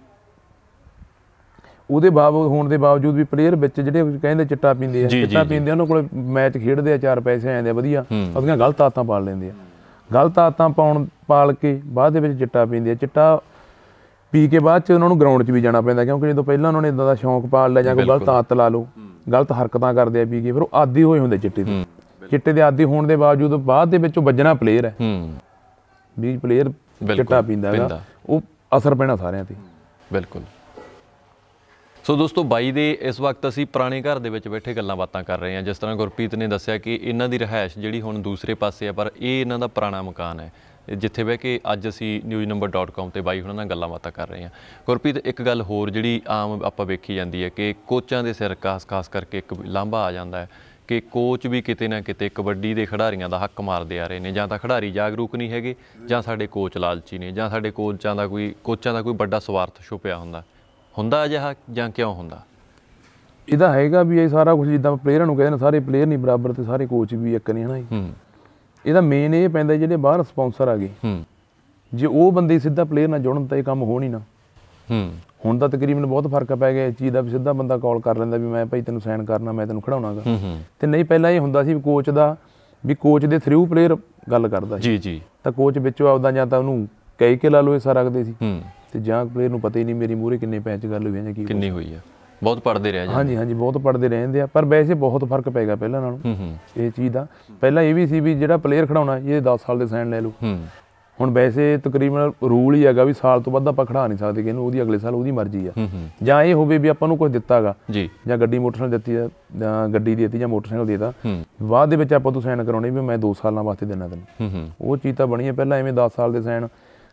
ਉਹਦੇ ਹੋਣ ਦੇ ਬਾਵਜੂਦ ਵੀ ਪਲੇਅਰ ਵਿੱਚ ਜਿਹੜੇ ਕਹਿੰਦੇ ਚਿੱਟਾ ਪੀਂਦੇ ਆ ਚਿੱਟਾ ਪੀਂਦੇ ਉਹਨਾਂ ਕੋਲ ਮੈਚ ਖੇਡਦੇ ਆ 4 ਪੈਸੇ ਆ ਜਾਂਦੇ ਆ ਵਧੀਆ ਉਹਦੀਆਂ ਗਲਤ ਆਦਤਾਂ ਪਾਲ ਲੈਂਦੇ ਆ ਗਲਤ ਆਦਤਾਂ ਪਾਲ ਕੇ ਬਾਅਦ ਦੇ ਵਿੱਚ ਚਿੱਟਾ ਪੀਂਦੇ ਆ। ਚਿੱਟਾ ਪੀ ਕੇ ਬਾਅਦ 'ਚ ਉਹਨਾਂ ਨੂੰ ਗਰਾਊਂਡ 'ਚ ਵੀ ਜਾਣਾ ਪੈਂਦਾ ਕਿਉਂਕਿ ਜਦੋਂ ਪਹਿਲਾਂ ਉਹਨਾਂ ਨੇ ਇੱਦਾਂ ਦਾ ਸ਼ੌਂਕ ਪਾਲ ਲਿਆ ਜਾਂ ਕੋਈ ਗਲਤ ਆਦਤ ਲਾ ਲਓ ਗਲਤ ਹਰਕਤਾਂ ਕਰਦੇ ਆ ਪੀ ਕੇ ਫਿਰ ਉਹ ਆਦੀ ਹੋਏ ਹੁੰਦੇ ਚਿੱਟੇ ਦੇ ਆਦੀ ਹੋਣ ਦੇ ਬਾਵਜੂਦ ਬਾਅਦ ਦੇ ਵਿੱਚ ਉਹ ਵੱਜਣਾ ਪਲੇਅਰ ਹੈ ਵੀ ਪਲੇਅਰ ਚਿੱਟਾ ਪੀਂਦਾ ਹੈਗਾ ਉਹ ਅਸਰ ਪੈਣਾ ਸਾਰਿਆਂ ਤੇ। ਬਿਲਕੁਲ। ਸੋ ਦੋਸਤੋ ਬਾਈ ਦੇ ਇਸ ਵਕਤ ਅਸੀਂ ਪੁਰਾਣੇ ਘਰ ਦੇ ਵਿੱਚ ਬੈਠੇ ਗੱਲਾਂ ਬਾਤਾਂ ਕਰ ਰਹੇ ਹਾਂ। ਜਿਸ ਤਰ੍ਹਾਂ ਗੁਰਪ੍ਰੀਤ ਨੇ ਦੱਸਿਆ ਕਿ ਇਹਨਾਂ ਦੀ ਰਿਹਾਇਸ਼ ਜਿਹੜੀ ਹੁਣ ਦੂਸਰੇ ਪਾਸੇ ਆ ਪਰ ਇਹ ਇਹਨਾਂ ਦਾ ਪੁਰਾਣਾ ਮਕਾਨ ਹੈ ਜਿੱਥੇ ਬਹਿ ਕੇ ਅੱਜ ਅਸੀਂ newsnumber.com ਤੇ ਬਾਈ ਉਹਨਾਂ ਨਾਲ ਗੱਲਾਂ ਬਾਤਾਂ ਕਰ ਰਹੇ ਹਾਂ। ਗੁਰਪ੍ਰੀਤ ਇੱਕ ਗੱਲ ਹੋਰ ਜਿਹੜੀ ਆਮ ਆਪਾਂ ਵੇਖੀ ਜਾਂਦੀ ਹੈ ਕਿ ਕੋਚਾਂ ਦੇ ਸਿਰ ਖਾਸ ਕਰਕੇ ਇੱਕ ਲਾਂਭਾ ਆ ਜਾਂਦਾ ਹੈ ਕਿ ਕੋਚ ਵੀ ਕਿਤੇ ਨਾ ਕਿਤੇ ਕਬੱਡੀ ਦੇ ਖਿਡਾਰੀਆਂ ਦਾ ਹੱਕ ਮਾਰਦੇ ਆ ਰਹੇ ਨੇ ਜਾਂ ਤਾਂ ਖਿਡਾਰੀ ਜਾਗਰੂਕ ਨਹੀਂ ਹੈਗੇ ਜਾਂ ਸਾਡੇ ਕੋਚ ਲਾਲਚੀ ਨੇ ਜਾਂ ਸਾਡੇ ਕੋਚਾਂ ਦਾ ਕੋਈ ਵੱਡਾ ਸਵਾਰਥ ਛੁਪਿਆ ਹੁੰਦਾ ਅਜਿਹਾ ਜਾਂ ਕਿਉਂ ਹੁੰਦਾ? ਇਹਦਾ ਹੈਗਾ ਵੀ ਇਹ ਸਾਰਾ ਕੁਝ ਜਿੱਦਾਂ ਪਲੇਅਰਾਂ ਨੂੰ ਕਹਿੰਦੇ ਨੇ ਸਾਰੇ ਪਲੇਅਰ ਨਹੀਂ ਬਰਾਬਰ ਤੇ ਸਾਰੇ ਕੋਚ ਵੀ ਇੱਕ ਨਹੀਂ ਹੈ ਨਾ। ਇਹਦਾ ਮੇਨ ਇਹ ਪੈਂਦਾ ਜਿਹੜੇ ਬਾਹਰ ਸਪਾਂਸਰ ਆ ਗਏ ਜੇ ਉਹ ਬੰਦੇ ਸਿੱਧਾ ਪਲੇਅਰ ਨਾਲ ਜੁੜਨ ਤਾਂ ਇਹ ਕੰਮ ਹੋ ਨਹੀਂ ਨਾ। ਹੁਣ ਤਾਂ ਤਕਰੀਬਨ ਬਹੁਤ ਫਰਕ ਪੈ ਗਿਆ ਇਸ ਚੀਜ਼ ਦਾ ਵੀ ਸਿੱਧਾ ਬੰਦਾ ਕਾਲ ਕਰ ਲੈਂਦਾ ਵੀ ਮੈਂ ਭਾਈ ਤੈਨੂੰ ਸਾਈਨ ਕਰਨਾ ਮੈਂ ਤੈਨੂੰ ਖਿਡਾਉਣਾਗਾ ਤੇ ਨਹੀਂ ਪਹਿਲਾਂ ਇਹ ਹੁੰਦਾ ਸੀ ਵੀ ਕੋਚ ਦੇ ਥਰੂ ਪਲੇਅਰ ਗੱਲ ਕਰਦਾ ਜੀ ਤਾਂ ਕੋਚ ਵਿੱਚੋਂ ਆਪਦਾ ਜਾਂ ਤਾਂ ਉਹਨੂੰ ਕਹਿ ਕੇ ਲਾ ਲਓ ਇਸਾ ਰੱਖਦੇ ਸੀ ਤੇ ਜਾਂ ਪਲੇਅਰ ਨੂੰ ਪਤਾ ਹੀ ਨਹੀਂ ਮੇਰੀ ਮੂਹਰੇ ਕਿੰਨੇ ਪੈਚ ਗੱਲ ਹੋਈ ਜਾਂ ਕਿੰਨੀ ਹੋਈ ਆ ਬਹੁਤ ਪੜ੍ਹਦੇ ਰਹੇ ਹਾਂਜੀ ਬਹੁਤ ਪੜ੍ਹਦੇ ਰਹਿੰਦੇ ਆ ਪਰ ਵੈਸੇ ਬਹੁਤ ਫਰਕ ਪੈ ਗਿਆ ਪਹਿਲਾਂ ਨਾਲੋਂ ਇਹ ਚੀਜ਼ ਦਾ। ਪਹਿਲਾਂ ਇਹ ਵੀ ਸੀ ਵੀ ਜਿਹੜਾ ਪਲੇਅਰ ਖਿਡਾਉਣਾ ਇਹ 10 ਸਾਲ ਦੇ ਸਾਈਨ ਲੈ ਲਓ ਹੁਣ ਵੈਸੇ ਤਕਰੀਬਨ ਰੂਲ ਹੀ ਹੈਗਾ ਵੀ ਸਾਲ ਤੋਂ ਵੱਧ ਆਪਾਂ ਖਿਡਾ ਨਹੀਂ ਸਕਦੇ ਕਿ ਇਹਨੂੰ ਉਹਦੀ ਅਗਲੇ ਸਾਲ ਉਹਦੀ ਮਰਜ਼ੀ ਆ ਜਾਂ ਇਹ ਹੋਵੇ ਵੀ ਆਪਾਂ ਨੂੰ ਕੁਝ ਦਿੱਤਾ ਗਾ ਜਾਂ ਗੱਡੀ ਮੋਟਰਸਾਈਕਲ ਦਿੱਤੀ ਆ ਜਾਂ ਗੱਡੀ ਦੇ ਦਿੱਤੀ ਜਾਂ ਮੋਟਰਸਾਈਕਲ ਦੇਤਾ ਬਾਅਦ ਦੇ ਵਿੱਚ ਆਪਾਂ ਤੋਂ ਸਾਈਨ ਕਰਾਉਣੇ ਵੀ ਮੈਂ 2 ਸਾਲਾਂ ਵਾਸਤੇ ਦੇਣਾ ਤੈਨੂੰ ਉਹ ਚੀਜ਼ ਤਾਂ ਬਣੀ ਹੈ। ਪਹਿਲਾਂ ਐਵੇਂ 10 ਸਾਲ ਦੇ ਸਾਈਨ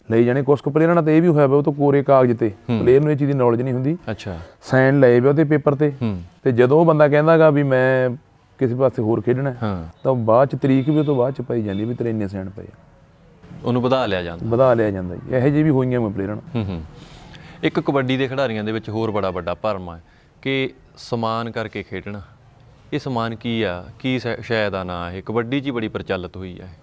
ਲਈ ਜਾਣੇ। ਕੁਛ ਕੁ ਪਲੇਅਰਾਂ ਨਾਲ ਤਾਂ ਇਹ ਵੀ ਹੋਇਆ ਵਾ ਉਹ ਤੋਂ ਕੋਰੇ ਕਾਗਜ਼ ਤੇ ਪਲੇਅਰ ਨੂੰ ਇਹ ਚੀਜ਼ ਦੀ ਨੌਲੇਜ ਨਹੀਂ ਹੁੰਦੀ, ਅੱਛਾ, ਸਾਈਨ ਲਏ ਵੇ ਉਹਦੇ ਪੇਪਰ ਤੇ, ਤੇ ਜਦੋਂ ਉਹ ਬੰਦਾ ਕਹਿੰਦਾ ਗਾ ਵੀ ਮੈਂ ਕਿਸੇ ਪਾਸੇ ਹੋਰ ਖੇਡਣਾ ਤਾਂ ਬਾਅਦ ਚ ਤਰੀਕ ਵੀ ਉਹ ਤੋਂ ਬਾਅਦ ਚ ਪਾਈ ਜਾਂਦੀ ਵੀ ਤੇਰੇ ਇੰਨੇ ਸਾਈਨ ਪਏ, ਉਹਨੂੰ ਵਧਾ ਲਿਆ ਜਾਂਦਾ ਜੀ। ਇਹੋ ਜਿਹੇ ਵੀ ਹੋਈਆਂ ਮੈਂ ਪਲੇਅਰਾਂ ਨਾਲ। ਇੱਕ ਕਬੱਡੀ ਦੇ ਖਿਡਾਰੀਆਂ ਦੇ ਵਿੱਚ ਹੋਰ ਬੜਾ ਵੱਡਾ ਭਰਮ ਹੈ ਕਿ ਸਮਾਨ ਕਰਕੇ ਖੇਡਣਾ। ਇਹ ਸਮਾਨ ਕੀ ਆ, ਕੀ ਸ਼ੈ ਦਾ ਨਾਂ ਇਹ ਕਬੱਡੀ 'ਚ ਹੀ ਬੜੀ ਪ੍ਰਚਲਿਤ ਹੋਈ ਹੈ।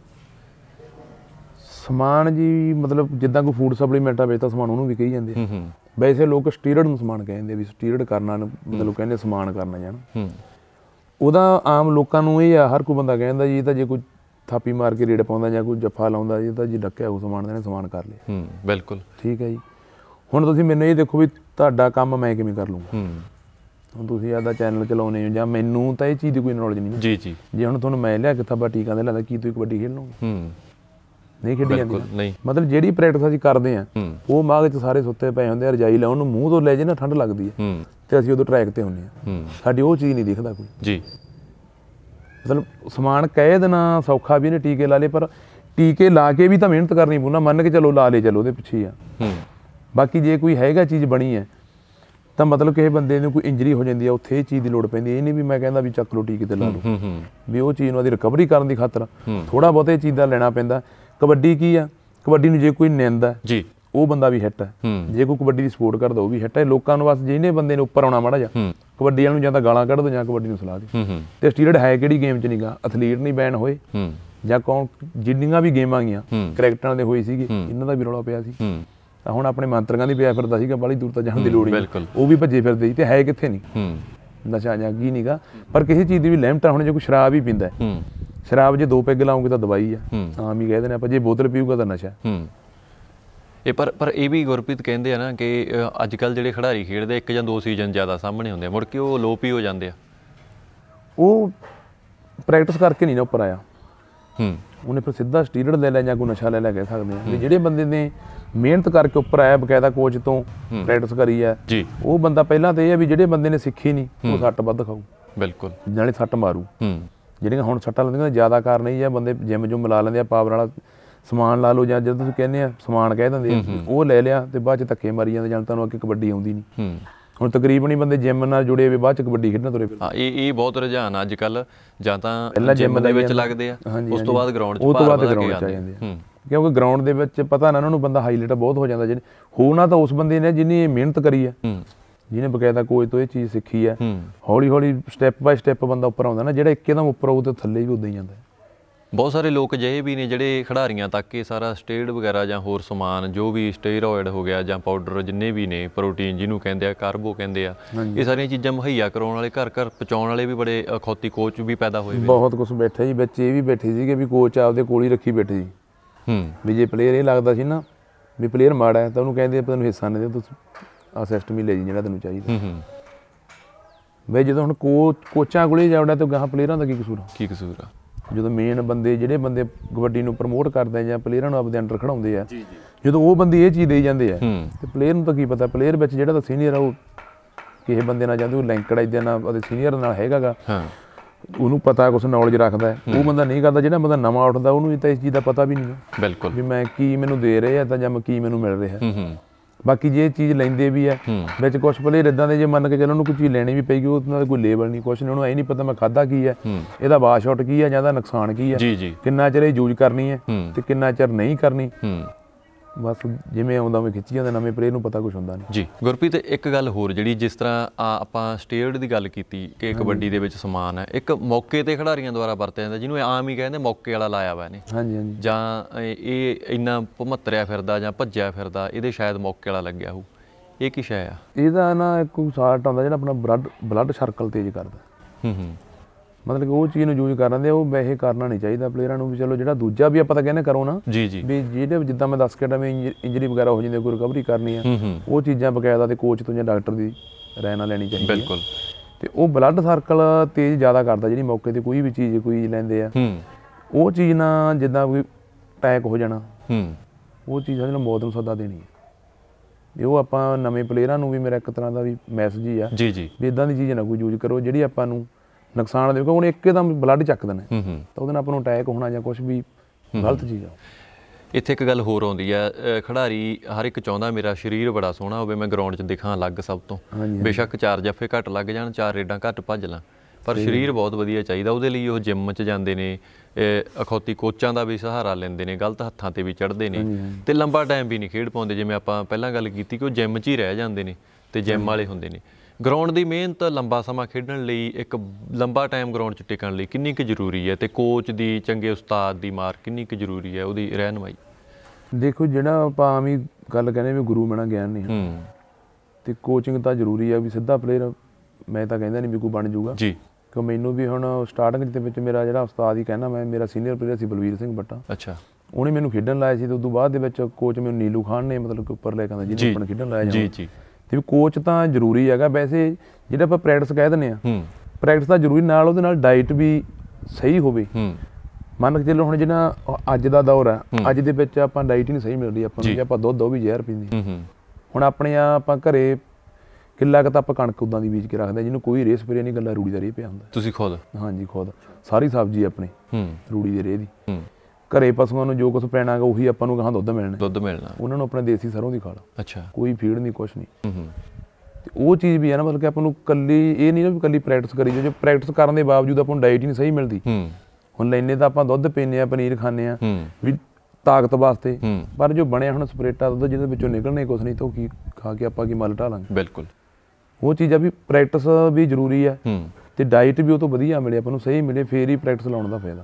ਸਮਾਨ ਜੀ ਮਤਲਬ ਜਿੱਦਾਂ ਕੋਈ ਫੂਡ ਸਪਲੀਮੈਂਟਾਂ ਵੇਚਦਾ ਸਮਾਨ ਉਹਨੂੰ ਵੀ ਕਹੀ ਜਾਂਦੇ ਆ। ਵੈਸੇ ਲੋਕ ਸਟੀਰਡ ਨੂੰ ਸਮਾਨ ਕਹਿੰਦੇ ਵੀ ਸਟੀਰਡ ਕਰਨਾ ਮਤਲਬ ਕਹਿੰਦੇ ਸਮਾਨ ਕਰਨਾ ਜਾਣਾ। ਉਹਦਾ ਆਮ ਲੋਕਾਂ ਨੂੰ ਇਹ ਆ, ਹਰ ਕੋਈ ਬੰਦਾ ਕਹਿੰਦਾ ਜੀ ਇਹ ਤਾਂ ਜੇ ਕੋਈ ਥਾਪੀ ਮਾਰ ਕੇ ਰੇੜ ਪਾਉਂਦਾ ਜਾਂ ਕੋਈ ਜੱਫਾ ਲਾਉਂਦਾ ਇਹ ਤਾਂ ਜੀ ਡੱਕਿਆ ਉਹ ਸਮਾਨ ਦੇਣੇ ਸਮਾਨ ਕਰ ਲਿਆ। ਬਿਲਕੁਲ ਠੀਕ ਹੈ ਜੀ। ਹੁਣ ਤੁਸੀਂ ਮੈਨੂੰ ਇਹ ਦੇਖੋ ਵੀ ਤੁਹਾਡਾ ਕੰਮ ਮੈਂ ਕਿਵੇਂ ਕਰ ਲੂੰਗਾ। ਹੁਣ ਤੁਸੀਂ ਆਪਦਾ ਚੈਨਲ ਚਲਾਉਂਦੇ ਹੋ ਜਾਂ ਮੈਨੂੰ ਤਾਂ ਇਹ ਚੀਜ਼ ਦੀ ਕੋਈ ਨੌਲੇਜ ਨਹੀਂ ਜੀ ਜੀ। ਜੇ ਹੁਣ ਤੁਹਾਨੂੰ ਮੈਂ ਲਿਆ ਕੇ ਥਾਪਾ ਟੀਕਾਂ ਦੇ ਲਾਦਾ ਕੀ ਤੁਸੀਂ ਕਬੱਡੀ ਖੇਡ ਲਓਗੇ? ਨਹੀਂ ਖੇਡੀ ਜਾਂਦੀ। ਮਤਲਬ ਜਿਹੜੀ ਪ੍ਰੈਕਟਿਸ ਅਸੀਂ ਕਰਦੇ ਆ ਉਹ ਮਾਗ 'ਚ ਸਾਰੇ ਸੁੱਤੇ ਪਏ ਹੁੰਦੇ ਆ, ਰਜਾਈ ਲਾਉਣ ਨੂੰ ਮੂੰਹ ਤੋਂ ਲੈ ਜੇ ਨਾ ਠੰਡ ਲੱਗਦੀ ਹੈ ਤੇ ਅਸੀਂ ਉਦੋਂ ਟਰੈਕ ਤੇ ਹੁੰਦੇ ਆ, ਸਾਡੀ ਉਹ ਚੀਜ਼ ਨਹੀਂ ਦਿਖਦਾ ਕੋਈ ਜੀ। ਮਤਲਬ ਸਮਾਨ ਕਹਿ ਦੇਣਾ ਸੌਖਾ ਵੀ ਇਹਨੇ ਟੀਕੇ ਲਾ ਲਏ, ਪਰ ਟੀਕੇ ਲਾ ਕੇ ਵੀ ਤਾਂ ਮਿਹਨਤ ਕਰਨੀ ਪਊ ਨਾ। ਮੰਨ ਕੇ ਚਲੋ ਲਾ ਲਏ, ਚਲੋ ਉਹਦੇ ਪਿੱਛੇ ਆ। ਬਾਕੀ ਜੇ ਕੋਈ ਹੈਗਾ ਚੀਜ਼ ਬਣੀ ਹੈ ਤਾਂ ਮਤਲਬ ਕਿਸੇ ਬੰਦੇ ਨੂੰ ਕੋਈ ਇੰਜਰੀ ਹੋ ਜਾਂਦੀ ਆ ਉੱਥੇ ਇਹ ਚੀਜ਼ ਦੀ ਲੋੜ ਪੈਂਦੀ। ਇਹ ਨਹੀਂ ਵੀ ਮੈਂ ਕਹਿੰਦਾ ਵੀ ਚੱਕ ਲਓ ਟੀਕੇ ਤੇ ਲਾ ਲਓ, ਵੀ ਉਹ ਚੀਜ਼ ਨੂੰ ਉਹਦੀ ਰਿਕਵਰੀ ਕਰਨ ਦੀ ਖਾਤਰ ਥੋੜਾ ਬਹੁਤ ਇਹ ਚੀਜ਼ ਦਾ ਲੈਣਾ ਪੈਂਦਾ। ਕਬੱਡੀ ਕੀ ਆ, ਕਬੱਡੀ ਨੂੰ ਜੇ ਕੋਈ ਨਿੰਦਾ ਜੀ ਉਹ ਬੰਦਾ ਵੀ ਹਿੱਟ ਹੈ, ਜੇ ਕੋਈ ਕਬੱਡੀ ਦੀ ਸਪੋਰਟ ਕਰਦਾ ਉਹ ਵੀ ਹਿੱਟ ਹੈ। ਲੋਕਾਂ ਨੂੰ ਬਸ ਜਿਹਨੇ ਬੰਦੇ ਨੇ ਉੱਪਰ ਆਉਣਾ ਮਾੜਾ ਜਿਹਾ ਕਬੱਡੀ ਵਾਲ ਨੂੰ ਜਾਂ ਤਾਂ ਗਾਲਾਂ ਕੱਢ ਦੋ ਜਾਂ ਕਬੱਡੀ ਨੂੰ ਸਲਾਹ ਦੇ। ਤੇ ਸਟੀਰਡ ਹੈ ਕਿਹੜੀ ਗੇਮ 'ਚ ਨੀਗਾ, ਐਥਲੀਟ ਨਹੀਂ ਬੈਨ ਹੋਏ ਜਾਂ ਕੌਣ ਜਿੰਨੀਆਂ ਵੀ ਗੇਮਾਂ ਗਈਆਂ ਕ੍ਰਿਕਟਰਾਂ ਦੇ ਹੋਏ ਸੀਗੇ ਇਹਨਾਂ ਦਾ ਵੀ ਰੌਲਾ ਪਿਆ ਸੀ। ਤਾਂ ਹੁਣ ਆਪਣੇ ਮੰਤਰੀਆਂ ਦੀ ਪਿਆ ਫਿਰਦਾ ਸੀਗਾ, ਬਾਹਲੀ ਦੂਰ ਤਾਂ ਜਾਣ ਦੀ ਲੋੜ ਨਹੀਂ, ਉਹ ਵੀ ਭੱਜੇ ਫਿਰਦੇ ਸੀ। ਤੇ ਹੈ ਕਿੱਥੇ ਨਹੀਂ ਨਸ਼ਾ ਜਾਂ ਕੀ ਨੀਗਾ, ਪਰ ਕਿਸੇ ਚੀਜ਼ ਦੀ ਵੀ ਲਿਮਟ ਆ। ਹੁਣ ਜੇ ਕੋਈ ਸ਼ਰਾਬ ਹੀ ਪੀਂਦਾ, ਸ਼ਰਾਬ ਜੇ 2 ਪੈਗ ਲਾਉਂਗੇ ਤਾਂ ਦਵਾਈ ਆ, ਆਮ ਹੀ ਕਹਿ ਦਿੰਦੇ ਆਪਾਂ। ਜੇ ਬੋਤਲ ਪੀਊਗਾ ਤਾਂ ਨਸ਼ਾ। ਇਹ ਪਰ ਇਹ ਵੀ ਗੁਰਪ੍ਰੀਤ ਕਹਿੰਦੇ ਆ ਨਾ ਕਿ ਅੱਜ ਕੱਲ੍ਹ ਜਿਹੜੇ ਖਿਡਾਰੀ ਖੇਡਦੇ 1 ਜਾਂ 2 ਸੀਜ਼ਨ ਜ਼ਿਆਦਾ ਸਾਹਮਣੇ ਹੁੰਦੇ ਆ, ਮੁੜ ਕੇ ਉਹ ਲੋਪ ਹੀ ਹੋ ਜਾਂਦੇ ਆ। ਉਹ ਪ੍ਰੈਕਟਿਸ ਕਰਕੇ ਨਹੀਂ ਨਾ ਉੱਪਰ ਆਇਆ, ਉਹਨੇ ਫਿਰ ਸਿੱਧਾ ਸਟੀਰਡ ਲੈ ਲਿਆ ਜਾਂ ਕੋਈ ਨਸ਼ਾ ਲੈ ਲਿਆ ਕਹਿ ਸਕਦੇ ਆ। ਵੀ ਜਿਹੜੇ ਬੰਦੇ ਨੇ ਮਿਹਨਤ ਕਰਕੇ ਉੱਪਰ ਆਇਆ, ਬਕਾਇਦਾ ਕੋਚ ਤੋਂ ਪ੍ਰੈਕਟਿਸ ਕਰੀ ਆ, ਉਹ ਬੰਦਾ ਪਹਿਲਾਂ ਤਾਂ ਇਹ ਆ ਵੀ ਜਿਹੜੇ ਬੰਦੇ ਨੇ ਸਿੱਖੀ ਨਹੀਂ ਉਹ ਸੱਟ ਵੱਧ ਖਾਊ, ਬਿਲਕੁਲ ਨਾਲੇ ਸੱਟ ਮਾਰੂ। ਜਿਹੜੀਆਂ ਹੁਣ ਸੱਟਾਂ ਲੈਂਦੀਆਂ ਜ਼ਿਆਦਾ ਕਾਰਨ ਇਹ ਆ ਬੰਦੇ ਜਿੰਮ ਜੋ ਮਿਲਾ ਲੈਂਦੇ ਆ, ਪਾਵਰ ਵਾਲਾ ਸਮਾਨ ਲਾ ਲਓ ਜਾਂ ਜਦੋਂ ਤੁਸੀਂ ਕਹਿੰਦੇ ਆ ਸਮਾਨ ਕਹਿ ਦਿੰਦੇ ਆ, ਉਹ ਲੈ ਲਿਆ ਤੇ ਬਾਅਦ 'ਚ ਧੱਕੇ ਮਾਰੀ ਜਾਂਦੇ ਜਾਂ ਤੁਹਾਨੂੰ ਅੱਗੇ ਕਬੱਡੀ ਆਉਂਦੀ ਨਹੀਂ। ਹੁਣ ਤਕਰੀਬਨ ਹੀ ਬੰਦੇ ਜਿੰਮ ਨਾਲ ਜੁੜੇ ਹੋਏ ਬਾਅਦ 'ਚ ਕਬੱਡੀ ਖੇਡਣ ਤੁਰੇ ਫਿਰਦੇ। ਇਹ ਬਹੁਤ ਰੁਝਾਨ ਆ ਅੱਜ ਕੱਲ੍ਹ, ਜਾਂ ਤਾਂ ਜਿੰਮ ਦੇ ਵਿੱਚ ਲੱਗਦੇ ਆ, ਉਸ ਤੋਂ ਬਾਅਦ ਗਰਾਊਂਡ 'ਚ ਭਾਰ ਵਧਾ ਕੇ ਆ ਜਾਂਦੇ ਆ। ਕਿਉਂਕਿ ਗਰਾਊਂਡ ਦੇ ਵਿੱਚ ਪਤਾ ਨਾ ਉਹਨਾਂ ਨੂੰ ਬੰਦਾ ਹਾਈਲਾਈਟ ਬਹੁਤ ਹੋ ਜਾਂਦਾ। ਜਿਹੜੇ ਹੋਣਾ ਤਾਂ ਉਸ ਬੰਦੇ ਨੇ ਜਿਹਨੇ ਮਿਹਨਤ ਕਰੀ ਹੈ, ਜਿਹਨੇ ਬਕਾਇਦਾ ਕੋਚ ਤੋਂ ਇਹ ਚੀਜ਼ ਸਿੱਖੀ ਹੈ। ਹੌਲੀ ਹੌਲੀ ਸਟੈਪ ਬਾਏ ਸਟੈਪ ਬੰਦਾ ਉੱਪਰ ਆਉਂਦਾ ਨਾ, ਜਿਹੜਾ ਇੱਕਦਮ ਉੱਪਰ ਆਊ ਤੇ ਥੱਲੇ ਵੀ ਉੱਦਾਂ ਹੀ ਜਾਂਦਾ। ਬਹੁਤ ਸਾਰੇ ਲੋਕ ਅਜਿਹੇ ਵੀ ਨੇ ਜਿਹੜੇ ਖਿਡਾਰੀਆਂ ਤੱਕ ਇਹ ਸਾਰਾ ਸਟੇਰੋਇਡ ਵਗੈਰਾ ਜਾਂ ਹੋਰ ਸਮਾਨ ਜੋ ਵੀ ਸਟੇਰੋਇਡ ਹੋ ਗਿਆ ਜਾਂ ਪਾਊਡਰ ਜਿੰਨੇ ਵੀ ਨੇ, ਪ੍ਰੋਟੀਨ ਜਿਹਨੂੰ ਕਹਿੰਦੇ ਆ, ਕਾਰਬੋ ਕਹਿੰਦੇ ਆ, ਇਹ ਸਾਰੀਆਂ ਚੀਜ਼ਾਂ ਮੁਹੱਈਆ ਕਰਾਉਣ ਵਾਲੇ ਘਰ ਘਰ ਪਹੁੰਚਾਉਣ ਵਾਲੇ ਵੀ ਬੜੇ ਅਖੌਤੀ ਕੋਚ ਵੀ ਪੈਦਾ ਹੋਏ। ਬਹੁਤ ਕੁਛ ਬੈਠੇ ਜੀ, ਬੱਚੇ ਇਹ ਵੀ ਬੈਠੇ ਸੀਗੇ ਵੀ ਕੋਚ ਆਪਦੇ ਕੋਲ ਹੀ ਰੱਖੀ ਬੈਠੇ ਜੀ। ਵੀ ਜੇ ਪਲੇਅਰ ਇਹ ਲੱਗਦਾ ਸੀ ਨਾ ਵੀ ਪਲੇਅਰ ਮਾੜਾ ਹੈ ਤਾਂ ਉਹਨੂੰ ਕਹਿੰਦੇ ਤੈਨੂੰ ਹਿੱਸਾ ਨਹੀਂ ਦੇ, ਤੁਸੀਂ ਆਹ ਸਿਸਟਮ ਹੀ ਲੈ ਜੀ ਜਿਹੜਾ ਤੈਨੂੰ ਚਾਹੀਦਾ। ਬਈ ਜਦੋਂ ਹੁਣ ਕੋਚਾਂ ਕੋਲੇ ਜਾਵੜਾ ਤਾਂ ਗਾਹਾਂ ਪਲੇਅਰਾਂ ਦਾ ਕੀ ਕਸੂਰ ਆ? ਜਦੋਂ ਮੇਨ ਬੰਦੇ ਜਿਹੜੇ ਬੰਦੇ ਕਬੱਡੀ ਨੂੰ ਪ੍ਰਮੋਟ ਕਰਦੇ ਆ ਜਾਂ ਪਲੇਅਰਾਂ ਨੂੰ ਆਪਦੇ ਅੰਡਰ ਖੜਾਉਂਦੇ ਆ, ਜਦੋਂ ਉਹ ਬੰਦੇ ਇਹ ਚੀਜ਼ ਦੇ ਜਾਂਦੇ ਆ ਤੇ ਪਲੇਅਰ ਨੂੰ ਤਾਂ ਕੀ ਪਤਾ। ਪਲੇਅਰ ਵਿੱਚ ਜਿਹੜਾ ਤਾਂ ਸੀਨੀਅਰ ਆ ਉਹ ਕਿਸੇ ਬੰਦੇ ਨਾਲ ਜਾਂਦੇ ਉਹ ਲਿੰਕਡ ਇੱਦਾਂ ਨਾਲ ਉਹਦੇ ਸੀਨੀਅਰ ਨਾਲ ਹੈਗਾ ਗਾ, ਉਹਨੂੰ ਪਤਾ ਕੁਛ ਨੌਲੇਜ ਰੱਖਦਾ। ਉਹ ਬੰਦਾ ਨਹੀਂ ਕਰਦਾ, ਜਿਹੜਾ ਬੰਦਾ ਨਵਾਂ ਉੱਠਦਾ ਉਹਨੂੰ ਤਾਂ ਇਸ ਚੀਜ਼ ਦਾ ਪਤਾ ਵੀ ਨਹੀਂ ਬਿਲਕੁਲ ਵੀ ਮੈਂ ਕੀ ਮੈਨੂੰ ਦੇ ਰਹੇ ਆ ਤਾਂ ਜਾਂ ਕੀ ਮੈਨੂੰ ਮਿਲ ਰਿਹਾ। ਬਾਕੀ ਜੇ ਚੀਜ਼ ਲੈਂਦੇ ਵੀ ਆ ਵਿੱਚ ਕੁਛ ਪਲੇਅਰ ਇੱਦਾਂ ਦੇ ਜੇ ਮੰਨ ਕੇ ਚੱਲੋ ਉਹਨੂੰ ਕੋਈ ਚੀਜ਼ ਲੈਣੀ ਵੀ ਪਏਗੀ, ਉਹਨਾਂ ਦਾ ਕੋਈ ਲੇਬਲ ਨਹੀਂ ਕੁਛ ਨਹੀਂ, ਉਹਨੂੰ ਇਹ ਨਹੀਂ ਪਤਾ ਮੈਂ ਖਾਧਾ ਕੀ ਹੈ, ਇਹਦਾ ਵਾਸ਼ਆਊਟ ਕੀ ਹੈ ਜਾਂ ਇਹਦਾ ਨੁਕਸਾਨ ਕੀ ਹੈ, ਕਿੰਨਾ ਚਿਰ ਇਹ ਯੂਜ਼ ਕਰਨੀ ਹੈ ਤੇ ਕਿੰਨਾ ਚਿਰ ਨਹੀਂ ਕਰਨੀ। ਬਸ ਜਿਵੇਂ ਆਉਂਦਾ ਉਵੇਂ ਖਿੱਚੀ ਜਾਂਦੇ, ਨਵੇਂ ਪਲੇਅਰ ਨੂੰ ਪਤਾ ਕੁਛ ਹੁੰਦਾ ਨਹੀਂ ਜੀ। ਗੁਰਪ੍ਰੀਤ ਇੱਕ ਗੱਲ ਹੋਰ, ਜਿਹੜੀ ਜਿਸ ਤਰ੍ਹਾਂ ਆਪਾਂ ਸਟੇਰੋਇਡ ਦੀ ਗੱਲ ਕੀਤੀ ਕਿ ਕਬੱਡੀ ਦੇ ਵਿੱਚ ਸਮਾਨ ਹੈ, ਇੱਕ ਮੌਕੇ ਤੇ ਖਿਡਾਰੀਆਂ ਦੁਆਰਾ ਵਰਤਿਆ ਜਾਂਦਾ ਜਿਹਨੂੰ ਆਮ ਹੀ ਕਹਿੰਦੇ ਮੌਕੇ ਵਾਲਾ ਲਾਇਆ ਵਾ ਇਹਨੇ, ਜਾਂ ਇਹ ਇੰਨਾ ਭਮੱਤਰਿਆ ਫਿਰਦਾ ਜਾਂ ਭੱਜਿਆ ਫਿਰਦਾ, ਇਹਦੇ ਸ਼ਾਇਦ ਮੌਕੇ ਵਾਲਾ ਲੱਗਿਆ ਹੋਊ। ਇਹ ਕੀ ਸ਼ੈ ਆ? ਇਹਦਾ ਨਾ ਇੱਕ ਸਾਲਟ ਆਉਂਦਾ ਜਿਹੜਾ ਆਪਣਾ ਬਲੱਡ ਸਰਕਲ ਤੇਜ਼ ਕਰਦਾ। ਮਤਲਬ ਕਿ ਉਹ ਚੀਜ਼ ਨੂੰ ਯੂਜ਼ ਕਰ ਲੈਂਦੇ, ਉਹ ਵੈਸੇ ਕਰਨਾ ਨਹੀਂ ਚਾਹੀਦਾ ਪਲੇਅਰਾਂ ਨੂੰ। ਵੀ ਚਲੋ ਜਿਹੜਾ ਦੂਜਾ ਵੀ ਆਪਾਂ ਤਾਂ ਕਹਿੰਦੇ ਕਰੋ ਨਾ ਵੀ ਜਿਹੜੇ ਜਿੱਦਾਂ ਮੈਂ ਦੱਸ ਕੇ ਟਾਵੇਂ ਇੰਜਰੀ ਵਗੈਰਾ ਹੋ ਜਾਂਦੀ, ਕੋਈ ਰਿਕਵਰੀ ਕਰਨੀ ਆ, ਉਹ ਚੀਜ਼ਾਂ ਬਕਾਇਦਾ ਤੇ ਕੋਚ ਤੋਂ ਜਾਂ ਡਾਕਟਰ ਦੀ ਰਾਏ ਨਾਲ ਲੈਣੀ ਚਾਹੀਦੀ ਬਿਲਕੁਲ। ਤੇ ਉਹ ਬਲੱਡ ਸਰਕਲ ਤੇਜ਼ ਜ਼ਿਆਦਾ ਕਰਦਾ, ਜਿਹੜੀ ਮੌਕੇ ਤੇ ਕੋਈ ਵੀ ਚੀਜ਼ ਲੈਂਦੇ ਆ, ਉਹ ਚੀਜ਼ ਨਾਲ ਜਿੱਦਾਂ ਕੋਈ ਅਟੈਕ ਹੋ ਜਾਣਾ, ਉਹ ਚੀਜ਼ ਨਾਲ ਮੌਤ ਨੂੰ ਸੱਦਾ ਦੇਣੀ ਹੈ। ਉਹ ਆਪਾਂ ਨਵੇਂ ਪਲੇਅਰਾਂ ਨੂੰ ਵੀ ਮੇਰਾ ਇੱਕ ਤਰ੍ਹਾਂ ਦਾ ਵੀ ਮੈਸੇਜ ਹੀ ਆ ਵੀ ਇੱਦਾਂ ਦੀ ਚੀਜ਼ ਨਾ ਕੋਈ ਯੂਜ਼ ਕਰੋ ਜਿਹੜੀ ਆਪਾਂ ਨੂੰ ਨੁਕਸਾਨ ਦੇਵੇ। ਹੁਣ ਇੱਕਦਮ ਬਲੱਡ ਚੱਕ ਦੇਣਾ ਤਾਂ ਉਹਦੇ ਨਾਲ ਆਪਾਂ ਨੂੰ ਅਟੈਕ ਹੋਣਾ ਜਾਂ ਕੁਛ ਵੀ ਗਲਤ ਚੀਜ਼ ਆ। ਇੱਥੇ ਇੱਕ ਗੱਲ ਹੋਰ ਆਉਂਦੀ ਹੈ, ਖਿਡਾਰੀ ਹਰ ਇੱਕ ਚਾਹੁੰਦਾ ਮੇਰਾ ਸਰੀਰ ਬੜਾ ਸੋਹਣਾ ਹੋਵੇ, ਮੈਂ ਗਰਾਊਂਡ 'ਚ ਦਿਖਾਂ ਅਲੱਗ ਸਭ ਤੋਂ, ਬੇਸ਼ੱਕ 4 ਜੱਫੇ ਘੱਟ ਲੱਗ ਜਾਣ, 4 ਰੇਡਾਂ ਘੱਟ ਭੱਜ ਲਾਂ, ਪਰ ਸਰੀਰ ਬਹੁਤ ਵਧੀਆ ਚਾਹੀਦਾ। ਉਹਦੇ ਲਈ ਉਹ ਜਿੰਮ 'ਚ ਜਾਂਦੇ ਨੇ, ਅਖੌਤੀ ਕੋਚਾਂ ਦਾ ਵੀ ਸਹਾਰਾ ਲੈਂਦੇ ਨੇ, ਗਲਤ ਹੱਥਾਂ 'ਤੇ ਵੀ ਚੜ੍ਹਦੇ ਨੇ, ਅਤੇ ਲੰਬਾ ਟਾਈਮ ਵੀ ਨਹੀਂ ਖੇਡ ਪਾਉਂਦੇ। ਜਿਵੇਂ ਆਪਾਂ ਪਹਿਲਾਂ ਗੱਲ ਕੀਤੀ ਕਿ ਉਹ ਜਿੰਮ 'ਚ ਹੀ ਰਹਿ ਜਾਂਦੇ ਨੇ ਅਤੇ ਜਿੰਮ ਵਾਲੇ ਹੁੰਦੇ ਨੇ। ਗਰਾਊਂਡ ਦੀ ਮਿਹਨਤ ਲੰਬਾ ਸਮਾਂ ਖੇਡਣ ਲਈ, ਇੱਕ ਲੰਬਾ ਟਾਈਮ ਗਰਾਊਂਡ 'ਚ ਟਿਕਣ ਲਈ ਕਿੰਨੀ ਕੁ ਜ਼ਰੂਰੀ ਹੈ, ਅਤੇ ਕੋਚ ਦੀ, ਚੰਗੇ ਉਸਤਾਦ ਦੀ ਮਾਰ ਕਿੰਨੀ ਕੁ ਜ਼ਰੂਰੀ ਹੈ, ਉਹਦੀ ਰਹਿਨੁਮਾਈ? ਦੇਖੋ, ਜਿਹੜਾ ਆਪਾਂ ਆਮ ਹੀ ਗੱਲ ਕਹਿੰਦੇ ਵੀ ਗੁਰੂ ਬਿਨਾਂ ਗਿਆਨ ਨਹੀਂ, ਅਤੇ ਕੋਚਿੰਗ ਤਾਂ ਜ਼ਰੂਰੀ ਆ। ਵੀ ਸਿੱਧਾ ਪਲੇਅਰ ਮੈਂ ਤਾਂ ਕਹਿੰਦਾ ਨਹੀਂ ਵੀ ਕੋਈ ਬਣ ਜੂਗਾ ਜੀ, ਕਿਉਂ ਮੈਨੂੰ ਵੀ ਹੁਣ ਸਟਾਰਟਿੰਗ ਦੇ ਵਿੱਚ ਮੇਰਾ ਜਿਹੜਾ ਉਸਤਾਦ ਹੀ ਕਹਿਣਾ, ਮੇਰਾ ਸੀਨੀਅਰ ਪਲੇਅਰ ਸੀ ਬਲਵੀਰ ਸਿੰਘ ਬੱਟਾ। ਅੱਛਾ। ਉਹਨੇ ਮੈਨੂੰ ਖੇਡਣ ਲਾਇਆ ਸੀ, ਅਤੇ ਉਸ ਤੋਂ ਬਾਅਦ ਦੇ ਵਿੱਚ ਕੋਚ ਮੈਨੂੰ ਨੀਲੂ ਖਾਨ ਨੇ ਮਤਲਬ ਕਿ ਉੱਪਰ ਲੈ ਕੇ ਆਉਂਦਾ ਜਿਹਨੇ ਆਪਣਾ ਖੇਡਣ ਲਾਇਆ ਜੀ। ਅਤੇ ਵੀ ਕੋਚ ਤਾਂ ਜ਼ਰੂਰੀ ਹੈਗਾ। ਵੈਸੇ ਜਿਹੜਾ ਆਪਾਂ ਪ੍ਰੈਕਟਿਸ ਕਹਿ ਦਿੰਦੇ ਹਾਂ, ਪ੍ਰੈਕਟਿਸ ਤਾਂ ਜ਼ਰੂਰੀ, ਨਾਲ ਉਹਦੇ ਨਾਲ ਡਾਈਟ ਵੀ ਸਹੀ ਹੋਵੇ। ਮੰਨ ਕੇ ਚੱਲੋ ਹੁਣ ਜਿਹੜਾ ਅੱਜ ਦਾ ਦੌਰ ਹੈ, ਅੱਜ ਦੇ ਵਿੱਚ ਆਪਾਂ ਡਾਈਟ ਹੀ ਨਹੀਂ ਸਹੀ ਮਿਲ ਰਹੀ ਆਪਾਂ ਨੂੰ, ਆਪਾਂ ਦੁੱਧ ਉਹ ਵੀ ਜ਼ਹਿਰ ਪੀਂਦੇ। ਹੁਣ ਆਪਣੇ ਆਪਾਂ ਘਰੇ ਕਿੱਲਾ ਕੁ ਤਾਂ ਆਪਾਂ ਕਣਕ ਉੱਦਾਂ ਦੀ ਬੀਜ ਕੇ ਰੱਖਦੇ, ਜਿਹਨੂੰ ਕੋਈ ਰੇਹ ਸਪਰੇਅ ਨਹੀਂ, ਗੱਲਾਂ ਰੂੜੀ ਦਾ ਰੇਹ ਪਿਆ ਹੁੰਦਾ। ਤੁਸੀਂ ਖੁਦ? ਹਾਂਜੀ, ਖੁਦ ਸਾਰੀ ਸਬਜ਼ੀ ਆਪਣੀ ਰੂੜੀ ਦੇ ਰੇਹ ਦੀ। ਘਰੇ ਪਸ਼ੂਆਂ ਨੂੰ ਜੋ ਕੁਛ ਪੈਣਾ ਗਾ ਉਹੀ ਆਪਾਂ ਨੂੰ ਗਾਹਾਂ ਦੁੱਧ ਮਿਲਣਾ, ਉਹਨਾਂ ਨੂੰ ਆਪਣੇ ਦੇਸੀ ਸਰੋਂ ਦੀ ਖਾਲ। ਅੱਛਾ। ਕੋਈ ਫੀਡ ਨਹੀਂ, ਕੁਛ ਨਹੀਂ। ਤੇ ਉਹ ਚੀਜ਼ ਵੀ ਹੈ ਨਾ, ਮਤਲਬ ਕਿ ਆਪਾਂ ਨੂੰ ਕੱਲੀ ਇਹ ਨਹੀਂ ਨਾ ਵੀ ਕੱਲੀ ਪ੍ਰੈਕਟਿਸ ਕਰੀ ਜੋ ਪ੍ਰੈਕਟਿਸ ਕਰਨ ਦੇ ਬਾਵਜੂਦ ਆਪਾਂ ਨੂੰ ਡਾਈਟ ਹੀ ਨਹੀਂ ਸਹੀ ਮਿਲਦੀ। ਹੁਣ ਲੈਨੇ ਤਾਂ ਆਪਾਂ ਦੁੱਧ ਪੀਂਦੇ ਹਾਂ, ਪਨੀਰ ਖਾਂਦੇ ਹਾਂ ਵੀ ਤਾਕਤ ਵਾਸਤੇ, ਪਰ ਜੋ ਬਣਿਆ ਹੁਣ ਸਪਰੇਟਾ ਦੁੱਧ ਜਿਹਦੇ ਵਿੱਚੋਂ ਨਿਕਲਣੇ ਕੁਛ ਨਹੀਂ, ਤਾਂ ਉਹ ਕੀ ਖਾ ਕੇ ਆਪਾਂ ਕੀ ਮੱਲ ਢਾਲਾਂਗੇ। ਬਿਲਕੁਲ। ਉਹ ਚੀਜ਼ ਆ ਵੀ ਪ੍ਰੈਕਟਿਸ ਵੀ ਜ਼ਰੂਰੀ ਹੈ, ਅਤੇ ਡਾਈਟ ਵੀ ਉਹ ਤੋਂ ਵਧੀਆ ਮਿਲੇ ਆਪਾਂ ਨੂੰ, ਸਹੀ ਮਿਲੇ, ਫੇਰ ਹੀ ਪ੍ਰੈਕਟਿਸ ਲਾਉਣ ਦਾ ਫਾਇਦਾ।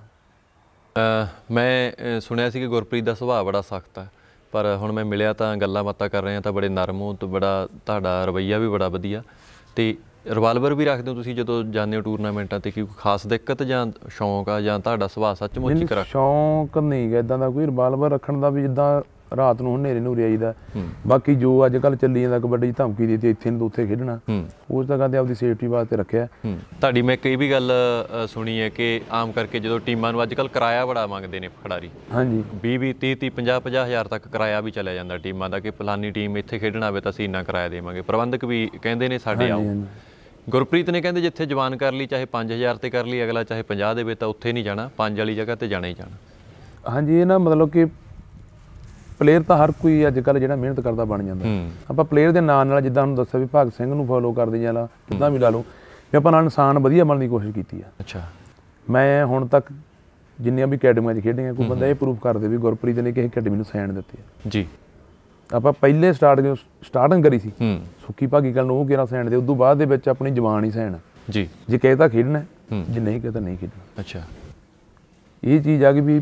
ਮੈਂ ਸੁਣਿਆ ਸੀ ਕਿ ਗੁਰਪ੍ਰੀਤ ਦਾ ਸੁਭਾਅ ਬੜਾ ਸਖਤ ਹੈ, ਪਰ ਹੁਣ ਮੈਂ ਮਿਲਿਆ ਤਾਂ ਗੱਲਾਂ ਬਾਤਾਂ ਕਰ ਰਹੇ ਹਾਂ ਤਾਂ ਬੜੇ ਨਰਮ ਹੋ, ਅਤੇ ਬੜਾ ਤੁਹਾਡਾ ਰਵੱਈਆ ਵੀ ਬੜਾ ਵਧੀਆ। ਅਤੇ ਰਿਵਾਲਵਰ ਵੀ ਰੱਖਦੇ ਹੋ ਤੁਸੀਂ ਜਦੋਂ ਜਾਂਦੇ ਹੋ ਟੂਰਨਾਮੈਂਟਾਂ 'ਤੇ? ਕੋਈ ਖਾਸ ਦਿੱਕਤ ਜਾਂ ਸ਼ੌਂਕ ਆ, ਜਾਂ ਤੁਹਾਡਾ ਸੁਭਾਅ ਸੱਚਮੁੱਚ ਹੀ? ਸ਼ੌਂਕ ਨਹੀਂ ਗਾ ਇੱਦਾਂ ਦਾ ਕੋਈ ਰਿਵਾਲਵਰ ਰੱਖਣ ਦਾ, ਵੀ ਜਿੱਦਾਂ ਰਾਤ ਨੂੰ ਹਨੇਰੇ ਨੂਰੇ ਆਈਦਾ। ਬਾਕੀ ਜੋ ਅੱਜ ਕੱਲ੍ਹ ਚੱਲੀ ਜਾਂਦਾ ਕਬੱਡੀ ਧਮਕੀ ਦਿੱਤੀ ਇੱਥੇ ਨੂੰ ਉੱਥੇ ਖੇਡਣਾ, ਉਸ ਜਗ੍ਹਾ 'ਤੇ ਆਪਦੀ ਸੇਫਟੀ ਵਾਸਤੇ ਰੱਖਿਆ। ਤੁਹਾਡੀ ਮੈਂ ਕਈ ਵੀ ਗੱਲ ਸੁਣੀ ਹੈ ਕਿ ਆਮ ਕਰਕੇ ਜਦੋਂ ਟੀਮਾਂ ਨੂੰ ਅੱਜ ਕੱਲ੍ਹ ਕਿਰਾਇਆ ਬੜਾ ਮੰਗਦੇ ਨੇ ਖਿਡਾਰੀ, 20-20, 30-30, 50-50 ਹਜ਼ਾਰ ਤੱਕ ਕਿਰਾਇਆ ਵੀ ਚਲਿਆ ਜਾਂਦਾ ਟੀਮਾਂ ਦਾ, ਕਿ ਫਲਾਨੀ ਟੀਮ ਇੱਥੇ ਖੇਡਣਾ ਹੋਵੇ ਤਾਂ ਅਸੀਂ ਇੰਨਾ ਕਿਰਾਇਆ ਦੇਵਾਂਗੇ। ਪ੍ਰਬੰਧਕ ਵੀ ਕਹਿੰਦੇ ਨੇ ਸਾਡੇ ਆਓ। ਗੁਰਪ੍ਰੀਤ ਨੇ ਕਹਿੰਦੇ ਜਿੱਥੇ ਜਵਾਨ ਕਰ ਲਈ, ਚਾਹੇ 5000 ਤੇ ਕਰ ਲਈ, ਅਗਲਾ ਚਾਹੇ 50 ਦੇਵੇ, ਤਾਂ ਉੱਥੇ ਨਹੀਂ ਜਾਣਾ, 5 ਵਾਲੀ ਜਗ੍ਹਾ 'ਤੇ ਜਾਣਾ ਹੀ ਜਾਣਾ। ਹਾਂਜੀ, ਇਹ ਨਾ ਮਤਲਬ ਕਿ ਪਲੇਅਰ ਤਾਂ ਹਰ ਕੋਈ ਅੱਜ ਕੱਲ੍ਹ ਜਿਹੜਾ ਮਿਹਨਤ ਕਰਦਾ ਬਣ ਜਾਂਦਾ। ਆਪਾਂ ਪਲੇਅਰ ਦੇ ਨਾਲ ਨਾਲ ਜਿੱਦਾਂ ਹੁਣ ਦੱਸਿਆ ਵੀ ਭਗਤ ਸਿੰਘ ਨੂੰ ਫੋਲੋ ਕਰਦੇ ਜਾਂ ਕਿੱਦਾਂ ਵੀ ਲਾ ਲਓ, ਵੀ ਆਪਾਂ ਨਾਲ ਇਨਸਾਨ ਵਧੀਆ ਬਣਨ ਦੀ ਕੋਸ਼ਿਸ਼ ਕੀਤੀ ਆ। ਅੱਛਾ। ਮੈਂ ਹੁਣ ਤੱਕ ਜਿੰਨੀਆਂ ਵੀ ਅਕੈਡਮੀਆਂ 'ਚ ਖੇਡੀਆਂ, ਕੋਈ ਬੰਦਾ ਇਹ ਪ੍ਰੂਫ ਕਰਦੇ ਵੀ ਗੁਰਪ੍ਰੀਤ ਨੇ ਕਿਸੇ ਅਕੈਡਮੀ ਨੂੰ ਸਾਈਨ ਦਿੱਤੇ ਆ ਜੀ। ਆਪਾਂ ਪਹਿਲੇ ਸਟਾਰਟਿੰਗ ਕਰੀ ਸੀ ਸੁੱਕੀ ਭਾਗੀ ਕੱਲ ਨੂੰ ਉਹ ਕਿਹੜਾ ਸਾਈਨ ਦੇ, ਉਦੋਂ ਬਾਅਦ ਦੇ ਵਿੱਚ ਆਪਣੀ ਜਵਾਨ ਹੀ ਸਾਈਨ ਜੀ। ਜੇ ਕਹੇ ਤਾਂ ਖੇਡਣਾ, ਜੇ ਨਹੀਂ ਕਹੇ ਤਾਂ ਨਹੀਂ ਖੇਡਣਾ। ਅੱਛਾ। ਇਹ ਚੀਜ਼ ਆ ਗਈ ਵੀ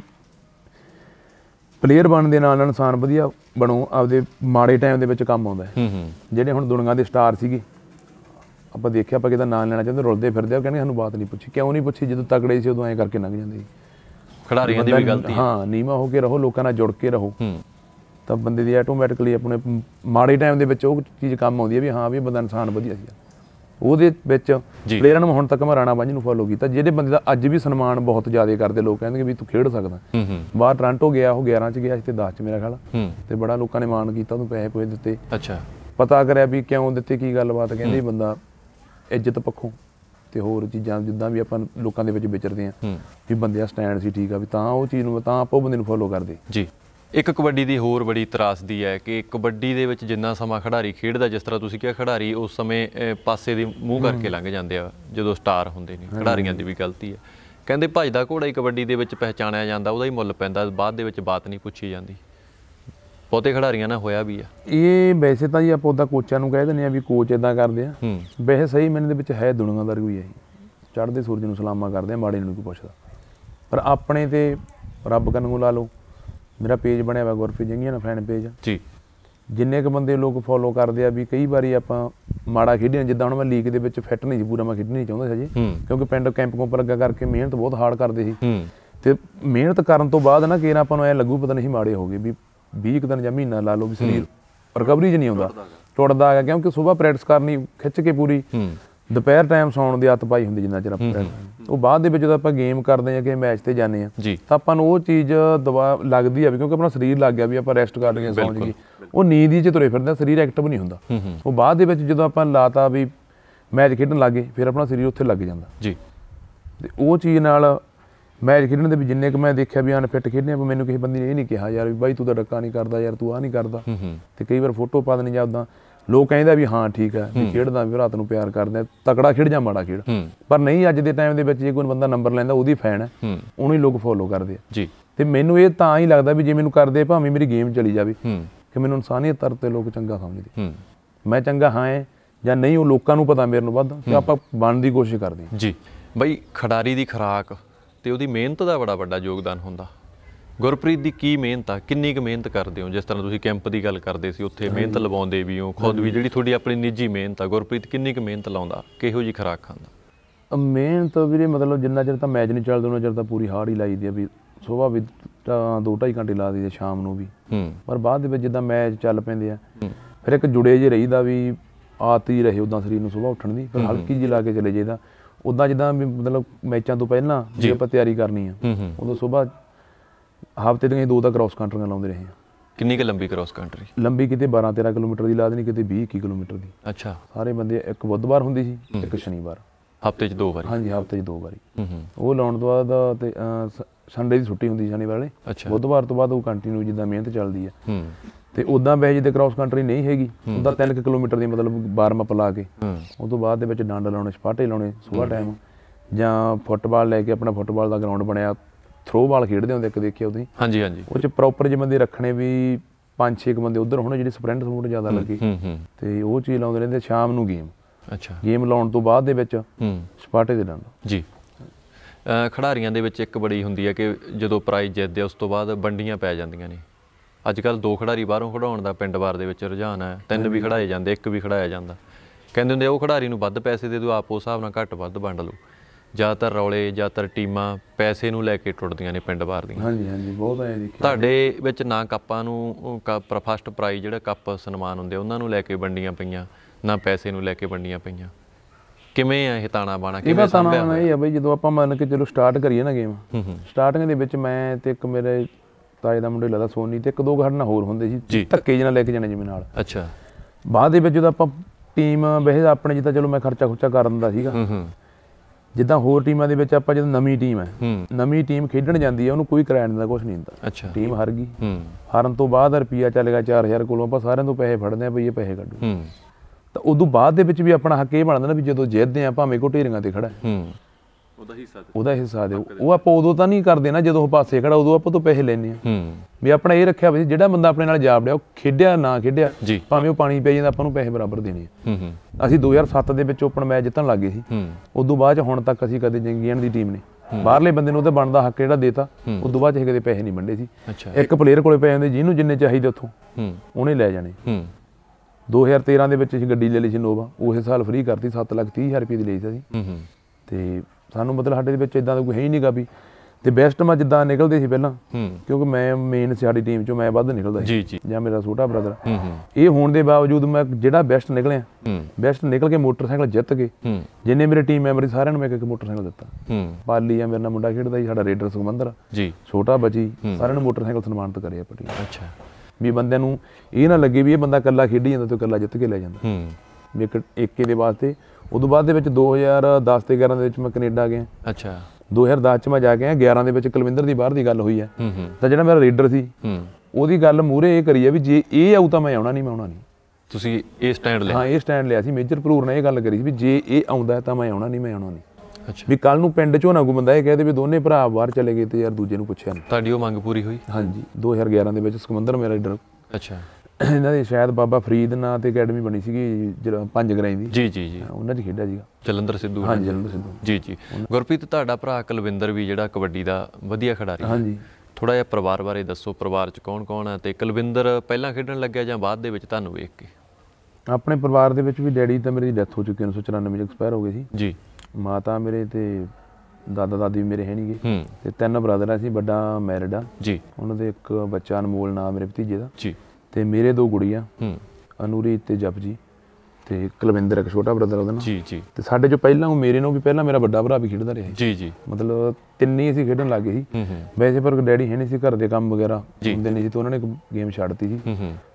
ਪਲੇਅਰ ਬਣਨ ਦੇ ਨਾਲ ਨਾਲ ਇਨਸਾਨ ਵਧੀਆ ਬਣੋ, ਆਪਦੇ ਮਾੜੇ ਟਾਈਮ ਦੇ ਵਿੱਚ ਕੰਮ ਆਉਂਦਾ। ਜਿਹੜੇ ਹੁਣ ਦੁਨੀਆ ਦੇ ਸਟਾਰ ਸੀਗੇ, ਆਪਾਂ ਦੇਖਿਆ, ਆਪਾਂ ਕਿਹਦਾ ਨਾਂ ਲੈਣਾ ਚਾਹੁੰਦੇ, ਰੁਲਦੇ ਫਿਰਦੇ, ਉਹ ਕਹਿੰਦੇ ਸਾਨੂੰ ਬਾਤ ਨਹੀਂ ਪੁੱਛੀ। ਕਿਉਂ ਨਹੀਂ ਪੁੱਛੀ? ਜਦੋਂ ਤਕੜੇ ਸੀ ਉਦੋਂ ਐਂ ਕਰਕੇ ਲੰਘ ਜਾਂਦੇ ਸੀ। ਖਿਡਾਰੀਆਂ ਦੀ ਵੀ ਗਲਤੀ ਹੈ। ਹਾਂ, ਨੀਵਾਂ ਹੋ ਕੇ ਰਹੋ, ਲੋਕਾਂ ਨਾਲ ਜੁੜ ਕੇ ਰਹੋ, ਤਾਂ ਬੰਦੇ ਦੀ ਆਟੋਮੈਟਿਕਲੀ ਆਪਣੇ ਮਾੜੇ ਟਾਈਮ ਦੇ ਵਿੱਚ ਉਹ ਚੀਜ਼ ਕੰਮ ਆਉਂਦੀ ਹੈ ਵੀ ਹਾਂ ਵੀ ਬੰਦਾ ਇਨਸਾਨ ਵਧੀਆ ਸੀ। ਉਹਦੇ ਵਿੱਚ ਪਲੇਅਰਾਂ ਨੂੰ ਹੁਣ ਤੱਕ ਮੈਂ ਰਾਣਾ ਬਾਂਝੀ ਨੂੰ ਫੋਲੋ ਕੀਤਾ, ਜਿਹੜੇ ਬੰਦੇ ਦਾ ਅੱਜ ਵੀ ਸਨਮਾਨ ਬਹੁਤ ਜ਼ਿਆਦਾ ਕਰਦੇ। ਲੋਕ ਕਹਿੰਦੇ ਵੀ ਤੂੰ ਖੇਡ ਸਕਦਾ। ਬਾਹਰ ਟੋਰਾਂਟੋ ਗਿਆ, ਉਹ 11 'ਚ ਗਿਆ, ਇੱਥੇ 10 'ਚ ਮੇਰਾ ਖਿਆਲ, ਤੇ ਬੜਾ ਲੋਕਾਂ ਨੇ ਮਾਣ ਕੀਤਾ, ਉਹਨੂੰ ਪੈਸੇ ਪੂਸੇ ਦਿੱਤੇ। ਅੱਛਾ। ਪਤਾ ਕਰਿਆ ਵੀ ਕਿਉਂ ਦਿੱਤੇ, ਕੀ ਗੱਲਬਾਤ, ਕਹਿੰਦੇ ਬੰਦਾ ਇੱਜ਼ਤ ਪੱਖੋਂ ਤੇ ਹੋਰ ਚੀਜ਼ਾਂ ਜਿੱਦਾਂ ਵੀ ਆਪਾਂ ਲੋਕਾਂ ਦੇ ਵਿੱਚ ਵਿਚਰਦੇ ਹਾਂ ਵੀ ਬੰਦੇ ਦਾ ਸਟੈਂਡ ਸੀ ਠੀਕ ਆ, ਵੀ ਤਾਂ ਉਹ ਚੀਜ਼ ਨੂੰ ਤਾਂ ਆਪਾਂ ਉਹ ਬੰਦੇ ਨੂੰ ਫੋਲੋ ਕਰਦੇ ਜੀ। ਇੱਕ ਕਬੱਡੀ ਦੀ ਹੋਰ ਬੜੀ ਤਰਾਸਦੀ ਹੈ ਕਿ ਕਬੱਡੀ ਦੇ ਵਿੱਚ ਜਿੰਨਾ ਸਮਾਂ ਖਿਡਾਰੀ ਖੇਡਦਾ, ਜਿਸ ਤਰ੍ਹਾਂ ਤੁਸੀਂ ਕਿਹਾ ਖਿਡਾਰੀ ਉਸ ਸਮੇਂ ਪਾਸੇ ਦੀ ਮੂੰਹ ਕਰਕੇ ਲੰਘ ਜਾਂਦੇ ਆ ਜਦੋਂ ਸਟਾਰ ਹੁੰਦੇ ਨੇ। ਖਿਡਾਰੀਆਂ ਦੀ ਵੀ ਗਲਤੀ ਹੈ। ਕਹਿੰਦੇ ਭੱਜਦਾ ਘੋੜਾ ਹੀ ਕਬੱਡੀ ਦੇ ਵਿੱਚ ਪਹਿਚਾਣਿਆ ਜਾਂਦਾ, ਉਹਦਾ ਹੀ ਮੁੱਲ ਪੈਂਦਾ, ਬਾਅਦ ਦੇ ਵਿੱਚ ਬਾਤ ਨਹੀਂ ਪੁੱਛੀ ਜਾਂਦੀ। ਬਹੁਤੇ ਖਿਡਾਰੀਆਂ ਨਾਲ ਹੋਇਆ ਵੀ ਆ ਇਹ। ਵੈਸੇ ਤਾਂ ਜੀ ਆਪਾਂ ਉੱਦਾਂ ਕੋਚਾਂ ਨੂੰ ਕਹਿ ਦਿੰਦੇ ਆ ਵੀ ਕੋਚ ਇੱਦਾਂ ਕਰਦੇ ਆ, ਵੈਸੇ ਸਹੀ ਮੈਨੂੰ ਦੇ ਵਿੱਚ ਹੈ ਦੁਨੀਆਦਾਰੀ ਵੀ ਹੈ। ਚੜ੍ਹਦੇ ਸੂਰਜ ਨੂੰ ਸਲਾਮਾਂ ਕਰਦੇ ਆ, ਮਾੜੇ ਨੂੰ ਕੋਈ ਪੁੱਛਦਾ। ਪਰ ਆਪਣੇ ਤੇ ਰੱਬ ਕਨੂੰ ਲਾ ਲਓ, ਮੇਰਾ ਪੇਜ ਬਣਿਆ ਹੋਇਆ ਗੁਰਪ੍ਰੀਤ ਜੰਗੀਆਂ ਨਾਲ ਫੈਨ ਪੇਜ ਜੀ। ਜਿੰਨੇ ਕੁ ਬੰਦੇ ਲੋਕ ਫੋਲੋ ਕਰਦੇ ਆ, ਵੀ ਕਈ ਵਾਰੀ ਆਪਾਂ ਮਾੜਾ ਖੇਡਿਆ, ਜਿੱਦਾਂ ਹੁਣ ਮੈਂ ਲੀਗ ਦੇ ਵਿੱਚ ਫਿੱਟ ਨਹੀਂ ਸੀ ਪੂਰਾ, ਮੈਂ ਖੇਡਣਾ ਨਹੀਂ ਚਾਹੁੰਦਾ ਸੀ ਜੀ, ਕਿਉਂਕਿ ਪਿੰਡ ਕੈਂਪ ਕੋਂਪ ਲੱਗਾ ਕਰਕੇ ਮਿਹਨਤ ਬਹੁਤ ਹਾਰਡ ਕਰਦੇ ਸੀ। ਤੇ ਮਿਹਨਤ ਕਰਨ ਤੋਂ ਬਾਅਦ ਨਾ ਕਿਹੜਾ ਆਪਾਂ ਨੂੰ ਐਂ ਲੱਗੂ ਪਤਾ ਨਹੀਂ ਮਾੜੇ ਹੋ ਗਏ, ਵੀ 20 ਦਿਨ ਜਾਂ ਮਹੀਨਾ ਲਾ ਲਓ, ਵੀ ਸਰੀਰ ਰਿਕਵਰੀ 'ਚ ਨਹੀਂ ਆਉਂਦਾ, ਟੁੱਟਦਾ ਆ, ਕਿਉਂਕਿ ਸੁਬਾਹ ਪ੍ਰੈਕਟਿਸ ਕਰਨੀ ਖਿੱਚ ਕੇ ਪੂਰੀ, ਦੁਪਹਿਰ ਟਾਈਮ ਸੌਣ ਦੀ ਆਦਤ ਪਾਈ ਹੁੰਦੀ ਜਿੰਨਾ ਚਿਰ ਆਪਾਂ। ਉਹ ਬਾਅਦ ਦੇ ਵਿੱਚ ਜਦੋਂ ਆਪਾਂ ਗੇਮ ਕਰਦੇ ਹਾਂ ਕਿ ਮੈਚ ਤੇ ਜਾਂਦੇ ਹਾਂ, ਤਾਂ ਆਪਾਂ ਨੂੰ ਉਹ ਚੀਜ਼ ਦਵਾ ਲੱਗਦੀ ਆ ਵੀ ਕਿਉਂਕਿ ਆਪਣਾ ਸਰੀਰ ਲੱਗ ਗਿਆ ਵੀ ਆਪਾਂ ਰੈਸਟ ਕਰ ਲਈਏ, ਸੌਂ ਜਾਈਏ, ਉਹ ਨੀਂਦ ਹੀ 'ਚ ਤੁਰੇ ਫਿਰਦੇ, ਸਰੀਰ ਐਕਟਿਵ ਨਹੀਂ ਹੁੰਦਾ। ਉਹ ਬਾਅਦ ਦੇ ਵਿੱਚ ਜਦੋਂ ਆਪਾਂ ਲਾਤਾ ਵੀ ਮੈਚ ਖੇਡਣ ਲੱਗ ਗਏ, ਫਿਰ ਆਪਣਾ ਸਰੀਰ ਉੱਥੇ ਲੱਗ ਜਾਂਦਾ ਜੀ। ਤੇ ਉਹ ਚੀਜ਼ ਨਾਲ ਮੈਚ ਖੇਡਣ ਦੇ ਵੀ ਜਿੰਨੇ ਕੁ ਮੈਂ ਦੇਖਿਆ ਵੀ ਅਨਫਿੱਟ ਖੇਡਣੇ ਆ, ਮੈਨੂੰ ਕਿਸੇ ਬੰਦੇ ਨੇ ਇਹ ਨਹੀਂ ਕਿਹਾ ਯਾਰ ਵੀ ਬਾਈ ਤੂੰ ਤਾਂ ਡੱਕਾ ਨਹੀਂ ਕਰਦਾ ਯਾਰ, ਤੂੰ ਆਹ ਨਹੀਂ ਕਰਦਾ। ਤੇ ਕਈ ਵਾਰ ਫੋਟੋ ਪਾ ਦੇਣੀ ਜਾਂ ਉੱਦਾਂ ਲੋਕ ਕਹਿੰਦਾ ਵੀ ਹਾਂ ਠੀਕ ਹੈ ਵੀ ਖੇਡਦਾ, ਵੀ ਰਾਤ ਨੂੰ ਪਿਆਰ ਕਰਦੇ ਆ, ਤਕੜਾ ਖੇਡ ਜਾਂ ਮਾੜਾ ਖੇਡ, ਪਰ ਨਹੀਂ ਅੱਜ ਦੇ ਟਾਈਮ ਦੇ ਵਿੱਚ ਜੇ ਕੋਈ ਬੰਦਾ ਨੰਬਰ ਲੈਂਦਾ ਉਹਦੀ ਫੈਨ ਹੈ, ਉਹਨੂੰ ਹੀ ਲੋਕ ਫੋਲੋ ਕਰਦੇ ਆ ਜੀ। ਤੇ ਮੈਨੂੰ ਇਹ ਤਾਂ ਹੀ ਲੱਗਦਾ ਵੀ ਜੇ ਮੈਨੂੰ ਕਰਦੇ ਭਾਵੇਂ ਮੇਰੀ ਗੇਮ ਚਲੀ ਜਾਵੇ ਕਿ ਮੈਨੂੰ ਇਨਸਾਨੀਅਤ ਤੌਰ ਤੇ ਲੋਕ ਚੰਗਾ ਸਮਝਦੇ, ਮੈਂ ਚੰਗਾ ਹਾਂ ਜਾਂ ਨਹੀਂ ਉਹ ਲੋਕਾਂ ਨੂੰ ਪਤਾ ਮੇਰੇ ਨੂੰ ਵੱਧ, ਤੇ ਆਪਾਂ ਬਣਨ ਦੀ ਕੋਸ਼ਿਸ਼ ਕਰਦੇ ਹਾਂ ਜੀ। ਬਈ ਖਿਡਾਰੀ ਦੀ ਖੁਰਾਕ ਤੇ ਉਹਦੀ ਮਿਹਨਤ ਦਾ ਬੜਾ ਵੱਡਾ ਯੋਗਦਾਨ ਹੁੰਦਾ। ਗੁਰਪ੍ਰੀਤ ਦੀ ਕੀ ਮਿਹਨਤ ਆ, ਕਿੰਨੀ ਕੁ ਮਿਹਨਤ ਕਰਦੇ ਹੋ? ਜਿਸ ਤਰ੍ਹਾਂ ਤੁਸੀਂ ਕੈਂਪ ਦੀ ਗੱਲ ਕਰਦੇ ਸੀ, ਉੱਥੇ ਮਿਹਨਤ ਲਵਾਉਂਦੇ ਵੀ ਹੋ ਖੁਦ ਵੀ, ਜਿਹੜੀ ਤੁਹਾਡੀ ਆਪਣੀ ਨਿੱਜੀ ਮਿਹਨਤ ਆ, ਗੁਰਪ੍ਰੀਤ ਕਿੰਨੀ ਕੁ ਮਿਹਨਤ ਲਾਉਂਦਾ, ਕਿਹੋ ਜਿਹੀ ਖੁਰਾਕ ਖਾਂਦਾ? ਮਿਹਨਤ ਵੀਰੇ ਮਤਲਬ ਜਿੰਨਾ ਚਿਰ ਤਾਂ ਮੈਚ ਨਹੀਂ ਚੱਲਦਾ ਉਹਨਾਂ ਚਿਰ ਤਾਂ ਪੂਰੀ ਹਾਰਡ ਹੀ ਲਾਈ ਦੀ ਆ, ਵੀ ਸੁਬਾਹ ਵੀ 2-2.5 ਘੰਟੇ ਲਾ ਦਈਦੇ, ਸ਼ਾਮ ਨੂੰ ਵੀ, ਪਰ ਬਾਅਦ ਦੇ ਵਿੱਚ ਜਿੱਦਾਂ ਮੈਚ ਚੱਲ ਪੈਂਦੇ ਆ ਫਿਰ ਇੱਕ ਜੁੜੇ ਜਿਹੇ ਰਹੀਦਾ ਵੀ ਆਦਤ ਹੀ ਰਹੇ ਉੱਦਾਂ ਸਰੀਰ ਨੂੰ ਸੁਬਾਹ ਉੱਠਣ ਦੀ, ਪਰ ਹਲਕੀ ਜਿਹੀ ਲਾ ਕੇ ਚਲੇ ਜਾਈਦਾ। ਉੱਦਾਂ ਜਿੱਦਾਂ ਵੀ ਮਤਲਬ ਮੈਚਾਂ ਤੋਂ ਪਹਿਲਾਂ ਜੇ ਆਪਾਂ ਤਿਆਰੀ ਕਰਨੀ ਆ ਉਦੋਂ ਸੁਬਾਹ ਹਫ਼ਤੇ ਦੀਆਂ 2 ਤਾਂ ਕ੍ਰਾਸ ਕੰਟਰੀਆਂ ਲਾਉਂਦੇ ਰਹੇ ਆ। ਕਿੰਨੀ ਕੁ ਲੰਬੀ ਕ੍ਰਾਸ ਕੰਟਰੀ? ਲੰਬੀ ਕਿਤੇ 12-13 ਕਿਲੋਮੀਟਰ ਦੀ ਲਾ ਦੇਣੀ, ਕਿਤੇ 20-21 ਕਿਲੋਮੀਟਰ ਦੀ। ਅੱਛਾ। ਸਾਰੇ ਬੰਦੇ, ਇੱਕ ਬੁੱਧਵਾਰ ਹੁੰਦੀ ਸੀ, ਇੱਕ ਸ਼ਨੀਵਾਰ, ਹਫ਼ਤੇ 'ਚ 2 ਵਾਰੀ? ਹਾਂਜੀ, ਹਫ਼ਤੇ 'ਚ 2 ਵਾਰੀ। ਉਹ ਲਾਉਣ ਤੋਂ ਬਾਅਦ ਤੇ ਸੰਡੇ ਦੀ ਛੁੱਟੀ ਹੁੰਦੀ ਸ਼ਨੀਵਾਰ ਵਾਲੇ, ਬੁੱਧਵਾਰ ਤੋਂ ਬਾਅਦ ਉਹ ਕੰਟੀਨਿਊ ਜਿੱਦਾਂ ਮਿਹਨਤ ਚੱਲਦੀ ਆ। ਤੇ ਉੱਦਾਂ ਵੈਸੇ ਜਿੱਦਾਂ ਕ੍ਰਾਸ ਕੰਟਰੀ ਨਹੀਂ ਹੈਗੀ ਉੱਦਾਂ 3 ਕਿਲੋਮੀਟਰ ਦੀ ਮਤਲਬ ਵਾਰਮ ਅਪ ਲਾ ਕੇ ਉਹ ਤੋਂ ਬਾਅਦ ਦੇ ਵਿੱਚ ਡੰਡ ਲਾਉਣੇ, ਸਪਾਟੇ ਲਾਉਣੇ ਸੁਬਾਹ ਟਾਈਮ, ਜਾਂ ਫੁੱਟਬਾਲ ਲੈ ਕੇ ਆਪਣਾ ਫੁੱਟਬਾਲ ਦਾ ਗਰਾਊਂਡ ਬਣਿਆ, ਥਰੋ ਬਾਲ ਖੇਡਦੇ ਹੁੰਦੇ ਇੱਕ ਦੇਖਿਆ ਉਹਦੀ। ਹਾਂਜੀ ਹਾਂਜੀ। ਉਹ 'ਚ ਪ੍ਰੋਪਰ ਜੇ ਬੰਦੇ ਰੱਖਣੇ ਵੀ 5-6 ਬੰਦੇ ਉੱਧਰ ਹੋਣੇ ਜਿਹੜੇ ਸਪ੍ਰਿੰਟ ਸਮੂਟ ਜ਼ਿਆਦਾ ਲੱਗੇ, ਤੇ ਉਹ ਚੀਜ਼ ਲਾਉਂਦੇ ਰਹਿੰਦੇ। ਸ਼ਾਮ ਨੂੰ ਗੇਮ, ਅੱਛਾ, ਗੇਮ ਲਾਉਣ ਤੋਂ ਬਾਅਦ ਦੇ ਵਿੱਚ ਸਪਾਟੇ ਦੇ ਡੰਡ ਜੀ। ਖਿਡਾਰੀਆਂ ਦੇ ਵਿੱਚ ਇੱਕ ਬੜੀ ਹੁੰਦੀ ਹੈ ਕਿ ਜਦੋਂ ਪ੍ਰਾਈਜ਼ ਜਿੱਤਦੇ ਉਸ ਤੋਂ ਬਾਅਦ ਵੰਡੀਆਂ ਪੈ ਜਾਂਦੀਆਂ ਨੇ। ਅੱਜ ਕੱਲ੍ਹ 2 ਖਿਡਾਰੀ ਬਾਹਰੋਂ ਖਿਡਾਉਣ ਦਾ ਪਿੰਡ ਵਾਰ ਦੇ ਵਿੱਚ ਰੁਝਾਨ ਹੈ, 3 ਵੀ ਖਿਡਾਏ ਜਾਂਦੇ, 1 ਵੀ ਖਿਡਾਇਆ ਜਾਂਦਾ। ਕਹਿੰਦੇ ਹੁੰਦੇ ਉਹ ਖਿਡਾਰੀ ਨੂੰ ਵੱਧ ਪੈਸੇ ਦੇ ਦਿਓ, ਆਪ ਉਸ ਹਿਸਾਬ ਨਾਲ ਘੱਟ ਵੱਧ ਵੰਡ ਲਓ। ਜ਼ਿਆਦਾਤਰ ਰੌਲੇ, ਜ਼ਿਆਦਾਤਰ ਟੀਮਾਂ ਪੈਸੇ ਨੂੰ ਲੈ ਕੇ ਟੁੱਟਦੀਆਂ ਨੇ ਪਿੰਡ ਵਾਰ ਦੀਆਂ। ਹਾਂਜੀ ਹਾਂਜੀ, ਬਹੁਤ ਐਂ ਦੇਖਿਆ। ਤੁਹਾਡੇ ਵਿੱਚ ਨਾ ਕੱਪਾਂ ਨੂੰ ਫਸਟ ਪ੍ਰਾਈਜ਼ ਜਿਹੜਾ ਕੱਪ ਸਨਮਾਨ ਹੁੰਦੇ ਉਹਨਾਂ ਨੂੰ ਲੈ ਕੇ ਵੰਡੀਆਂ ਪਈਆਂ, ਨਾ ਪੈਸੇ ਨੂੰ ਲੈ ਕੇ ਵੰਡੀਆਂ ਪਈਆਂ। ਕਿਵੇਂ ਆ ਇਹ ਤਾਣਾ ਬਾਣਾ? ਕਿਵੇਂ ਸਾਂਭਿਆ? ਇਹ ਆ ਬਈ ਜਦੋਂ ਆਪਾਂ ਮੰਨ ਕੇ ਚਲੋ ਸਟਾਰਟ ਕਰੀਏ ਨਾ ਗੇਮ, ਸਟਾਰਟਿੰਗ ਦੇ ਵਿੱਚ ਮੈਂ ਤੇ ਇੱਕ ਮੇਰੇ ਤਾਏ ਦਾ ਮੁੰਡੇ ਲੱਗਦਾ ਸੋਨੀ, ਤੇ 1-2 ਸਾਡੇ ਨਾਲ ਹੋਰ ਹੁੰਦੇ ਸੀ, ਧੱਕੇ ਜਿਹੇ ਨਾਲ ਲੈ ਕੇ ਜਾਣੇ ਜਿਵੇਂ ਨਾਲ। ਅੱਛਾ। ਬਾਅਦ ਦੇ ਵਿੱਚ ਜਦੋਂ ਆਪਾਂ ਟੀਮ ਵੈਸੇ ਆਪਣੇ ਜਿੱਦਾਂ ਚਲੋ ਮੈਂ ਖਰਚਾ ਖੁਰਚਾ ਕਰ ਦਿੰਦਾ ਸੀਗਾ, ਜਿੱਦਾਂ ਹੋਰ ਟੀਮਾਂ ਦੇ ਵਿੱਚ ਆਪਾਂ ਜਦੋਂ ਨਵੀਂ ਟੀਮ ਹੈ, ਨਵੀਂ ਟੀਮ ਖੇਡਣ ਜਾਂਦੀ ਹੈ ਉਹਨੂੰ ਕੋਈ ਕਿਰਾਇਆ ਦਿੰਦਾ, ਕੁਛ ਨਹੀਂ ਹੁੰਦਾ। ਅੱਛਾ। ਟੀਮ ਹਾਰ ਗਈ, ਹਾਰਨ ਤੋਂ ਬਾਅਦ ਰੁਪਈਆ ਚੱਲ ਗਿਆ 4000 ਕੋਲੋਂ, ਆਪਾਂ ਸਾਰਿਆਂ ਤੋਂ ਪੈਸੇ ਫੜਦੇ ਆ ਬਈ ਇਹ ਪੈਸੇ ਕੱਢੋ। ਤਾਂ ਉਦੋਂ ਬਾਅਦ ਦੇ ਵਿੱਚ ਵੀ ਆਪਣਾ ਹੱਕ ਇਹ ਬਣਦਾ ਨਾ ਵੀ ਜਦੋਂ ਜਿੱਤਦੇ ਆ ਭਾਵੇਂ ਕੋ ਢੇਰੀਆਂ ਤੇ ਖੜਾ, ਉਹਦਾ ਹਿੱਸਾ ਦਿਓ। ਉਹ ਆਪਾਂ ਉਦੋਂ ਤਾਂ ਨਹੀਂ ਕਰਦੇ ਨਾ ਜਦੋਂ ਉਹ ਪਾਸੇ ਖੜਾ, ਉਦੋਂ ਆਪਾਂ ਤੋਂ ਪੈਸੇ ਲੈਂਦੇ ਆ। ਵੀ ਆਪਣਾ ਇਹ ਰੱਖਿਆ ਵੀ ਜਿਹੜਾ ਬੰਦਾ ਆਪਣੇ ਨਾਲ ਜਾ ਵੜਿਆ, ਉਹ ਖੇਡਿਆ ਨਾ ਖੇਡਿਆ, ਭਾਵੇਂ ਉਹ ਪਾਣੀ ਪੈ ਜਾਂਦਾ, ਆਪਾਂ ਨੂੰ ਪੈਸੇ ਬਰਾਬਰ ਦੇਣੇ ਆ। ਅਸੀਂ 2007 ਦੇ ਵਿੱਚ ਓਪਨ ਮੈਚ ਜਿੱਤਣ ਲੱਗ ਗਏ ਸੀ, ਉਦੋਂ ਬਾਅਦ ਹੁਣ ਤੱਕ ਅਸੀਂ ਕਦੇ ਇੰਗਲੈਂਡ ਦੀ ਟੀਮ ਨੇ ਬਾਹਰਲੇ ਬੰਦੇ ਨੂੰ ਉਹਦਾ ਬਣਦਾ ਹੱਕ ਜਿਹੜਾ ਦੇਤਾ, ਉਦੋਂ ਬਾਅਦ ਕਦੇ ਪੈਸੇ ਨਹੀਂ ਵੰਡੇ ਸੀ। ਇੱਕ ਪਲੇਅਰ ਕੋਲੇ ਪੈ ਜਾਂਦੇ, ਜਿਹਨੂੰ ਜਿੰਨੇ ਚਾਹੀਦੇ ਉੱਥੋਂ ਉਹਨੇ ਲੈ ਜਾਣੇ। 2013 ਦੇ ਵਿੱਚ ਅਸੀਂ ਗੱਡੀ ਲੈ ਲਈ ਸੀ ਨੋਵਾ, ਉਸੇ ਸਾਲ ਫ੍ਰੀ ਕਰਤੀ, 7,30,000 ਰੁਪਏ ਦੀ ਲਈ ਸੀ ਅਸੀਂ। ਤੇ ਸਾਨੂੰ ਮਤਲਬ ਸਾਡੇ ਦੇ ਵਿੱਚ ਇਦਾਂ ਦਾ ਕੋਈ ਹੈ ਹੀ ਨਹੀਂਗਾ ਵੀ, ਤੇ ਬੈਸਟ ਮੈਂ ਜਿੱਦਾਂ ਨਿਕਲਦੇ ਸੀ ਪਹਿਲਾਂ, ਕਿਉਂਕਿ ਮੈਂ ਮੇਨ ਸਾਡੀ ਟੀਮ ਚੋਂ ਮੈਂ ਵੱਧ ਨਿਕਲਦਾ ਸੀ ਜਾਂ ਮੇਰਾ ਛੋਟਾ ਬ੍ਰਦਰ। ਇਹ ਹੋਣ ਦੇ ਬਾਵਜੂਦ ਮੈਂ ਜਿਹੜਾ ਬੈਸਟ ਨਿਕਲਿਆ, ਬੈਸਟ ਨਿਕਲ ਕੇ ਮੋਟਰਸਾਈਕਲ ਜਿੱਤ ਕੇ, ਜਿੰਨੇ ਮੇਰੇ ਟੀਮ ਮੈਂਬਰ ਸਾਰਿਆਂ ਨੂੰ ਮੈਂ ਇੱਕ ਮੋਟਰਸਾਈਕਲ ਦਿੱਤਾ। ਪਾਲੀ ਆ ਮੇਰੇ ਨਾਲ ਮੁੰਡਾ ਖੇਡਦਾ ਸੀ, ਸਾਡਾ ਰੇਡਰ ਸੁਖਮੰਦਰ ਜੀ, ਛੋਟਾ ਬੱਚੀ, ਸਾਰਿਆਂ ਨੂੰ ਮੋਟਰਸਾਈਕਲ ਸਨਮਾਨਿਤ ਕਰਿਆ ਆਪਾਂ ਟੀਮ। ਅੱਛਾ। ਵੀ ਬੰਦਿਆਂ ਨੂੰ ਇਹ ਨਾ ਲੱਗੇ ਵੀ ਇਹ ਬੰਦਾ ਇਕੱਲਾ ਖੇਡੀ ਜਾਂਦਾ ਤੇ ਇਕੱਲਾ ਜਿੱਤ ਕੇ ਲੈ ਜਾਂਦਾ, ਵੀ ਇੱਕ ਏਕੇ ਦੇ ਵਾਸਤੇ। ਉਦੋਂ ਬਾਅਦ ਦੇ ਵਿੱਚ 2010 ਤੇ 11 ਦੇ ਵਿੱਚ ਮੈਂ ਕੈਨੇਡਾ ਗਿਆ। ਅੱਛਾ। 2010 ਚ ਮੈਂ ਜਾ ਕੇ ਆਇਆ, 11 ਦੇ ਵਿੱਚ ਕੁਲਵਿੰਦਰ ਦੀ ਬਾਹਰ ਦੀ ਗੱਲ ਹੋਈ ਹੈ, ਤਾਂ ਜਿਹੜਾ ਮੇਰਾ ਰੇਡਰ ਸੀ ਉਹਦੀ ਗੱਲ ਮੂਹਰੇ ਇਹ ਕਰੀ ਹੈ ਵੀ ਜੇ ਇਹ ਆਊ ਤਾਂ ਮੈਂ ਆਉਣਾ ਨਹੀਂ, ਮੈਂ ਆਉਣਾ ਨਹੀਂ। ਤੁਸੀਂ ਇਹ ਸਟੈਂਡ ਲਿਆ? ਹਾਂ, ਇਹ ਸਟੈਂਡ ਲਿਆ ਸੀ। ਮੇਜਰ ਭਰੂਰ ਨੇ ਇਹ ਗੱਲ ਕਰੀ ਸੀ ਵੀ ਜੇ ਇਹ ਆਉਂਦਾ ਤਾਂ ਮੈਂ ਆਉਣਾ ਨਹੀਂ, ਮੈਂ ਆਉਣਾ ਨਹੀਂ। ਅੱਛਾ। ਵੀ ਕੱਲ ਨੂੰ ਪਿੰਡ ਚੋਂ ਨਾ ਕੋਈ ਬੰਦਾ ਇਹ ਕਹਦੇ ਵੀ ਦੋਨੇ ਭਰਾ ਬਾਹਰ ਚਲੇ ਗਏ ਤੇ ਯਾਰ ਦੂਜੇ ਨੂੰ ਪੁੱਛਿਆ ਨਹੀਂ। ਤੁਹਾਡੀ ਉਹ ਮੰਗ ਪੂਰੀ ਹੋਈ? ਹਾਂਜੀ। 2011 ਦੇ ਵਿੱਚ ਸੁਖਮੰਦਰ ਮੇਰਾ ਰੇਡਰ। ਅੱਛਾ। ਇਹਨਾਂ ਦੀ ਸ਼ਾਇਦ ਬਾਬਾ ਫਰੀਦ ਨਾਂ ਤੇ ਅਕੈਡਮੀ ਬਣੀ ਸੀਗੀ ਜਿਹੜਾ 5 ਗਰਾਈ ਦੀ। ਜੀ ਜੀ ਜੀ। ਉਹਨਾਂ 'ਚ ਖੇਡਿਆ ਸੀਗਾ ਜਲੰਧਰ ਸਿੱਧੂ। ਹਾਂਜੀ, ਜਲੰਧਰ ਸਿੱਧੂ। ਜੀ ਜੀ। ਗੁਰਪ੍ਰੀਤ, ਤੁਹਾਡਾ ਭਰਾ ਕੁਲਵਿੰਦਰ ਵੀ ਜਿਹੜਾ ਕਬੱਡੀ ਦਾ ਵਧੀਆ ਖਿਡਾਰੀ। ਹਾਂਜੀ। ਥੋੜਾ ਜਿਹਾ ਪਰਿਵਾਰ ਬਾਰੇ ਦੱਸੋ, ਪਰਿਵਾਰ 'ਚ ਕੌਣ ਕੌਣ ਹੈ, ਤੇ ਕੁਲਵਿੰਦਰ ਪਹਿਲਾਂ ਖੇਡਣ ਲੱਗਿਆ ਜਾਂ ਬਾਅਦ ਦੇ ਵਿੱਚ ਤੁਹਾਨੂੰ ਵੇਖ ਕੇ? ਆਪਣੇ ਪਰਿਵਾਰ ਦੇ ਵਿੱਚ ਵੀ ਡੈਡੀ ਤਾਂ ਮੇਰੀ ਡੈਥ ਹੋ ਚੁੱਕੀ, 1994 'ਚ ਐਕਸਪਾਇਰ ਹੋ ਗਏ ਸੀ ਜੀ। ਮਾਤਾ ਮੇਰੇ ਤੇ ਦਾਦਾ ਦਾਦੀ ਵੀ ਮੇਰੇ ਹੈ ਨਹੀਂ ਗੇ, ਤੇ 3 ਬ੍ਰਦਰ ਆ ਸੀ। ਵੱਡਾ ਮੈਰਿਡ ਆ ਜੀ, ਉਹਨਾਂ ਦੇ ਇੱਕ ਬੱਚਾ ਅਨਮੋਲ ਨਾਮ ਮੇਰੇ ਭਤੀਜੇ ਦਾ ਜੀ, ਤੇ ਮੇਰੇ 2 ਗੁੜੀਆਂ, ਅਨੂਰੀ ਤੇ ਜਪਜੀ, ਤੇ ਕੁਲਵਿੰਦਰ ਇੱਕ ਛੋਟਾ ਬ੍ਰਦਰ ਉਹਦਾ ਨਾਲ ਜੀ ਜੀ। ਤੇ ਸਾਡੇ ਜੋ ਪਹਿਲਾਂ ਮੇਰੇ ਨੂੰ ਵੀ ਪਹਿਲਾਂ ਮੇਰਾ ਵੱਡਾ ਭਰਾ ਵੀ ਖੇਡਦਾ ਰਿਹਾ ਜੀ ਜੀ, ਮਤਲਬ 3 ਹੀ ਅਸੀਂ ਖੇਡਣ ਲੱਗ ਗਏ ਸੀ ਵੈਸੇ, ਪਰ ਡੈਡੀ ਹੈ ਨਹੀਂ ਸੀ, ਘਰ ਦੇ ਕੰਮ ਵਗੈਰਾ ਹੁੰਦੇ ਨਹੀਂ ਸੀ, ਤੇ ਉਹਨਾਂ ਨੇ ਗੇਮ ਛੱਡਤੀ ਸੀ।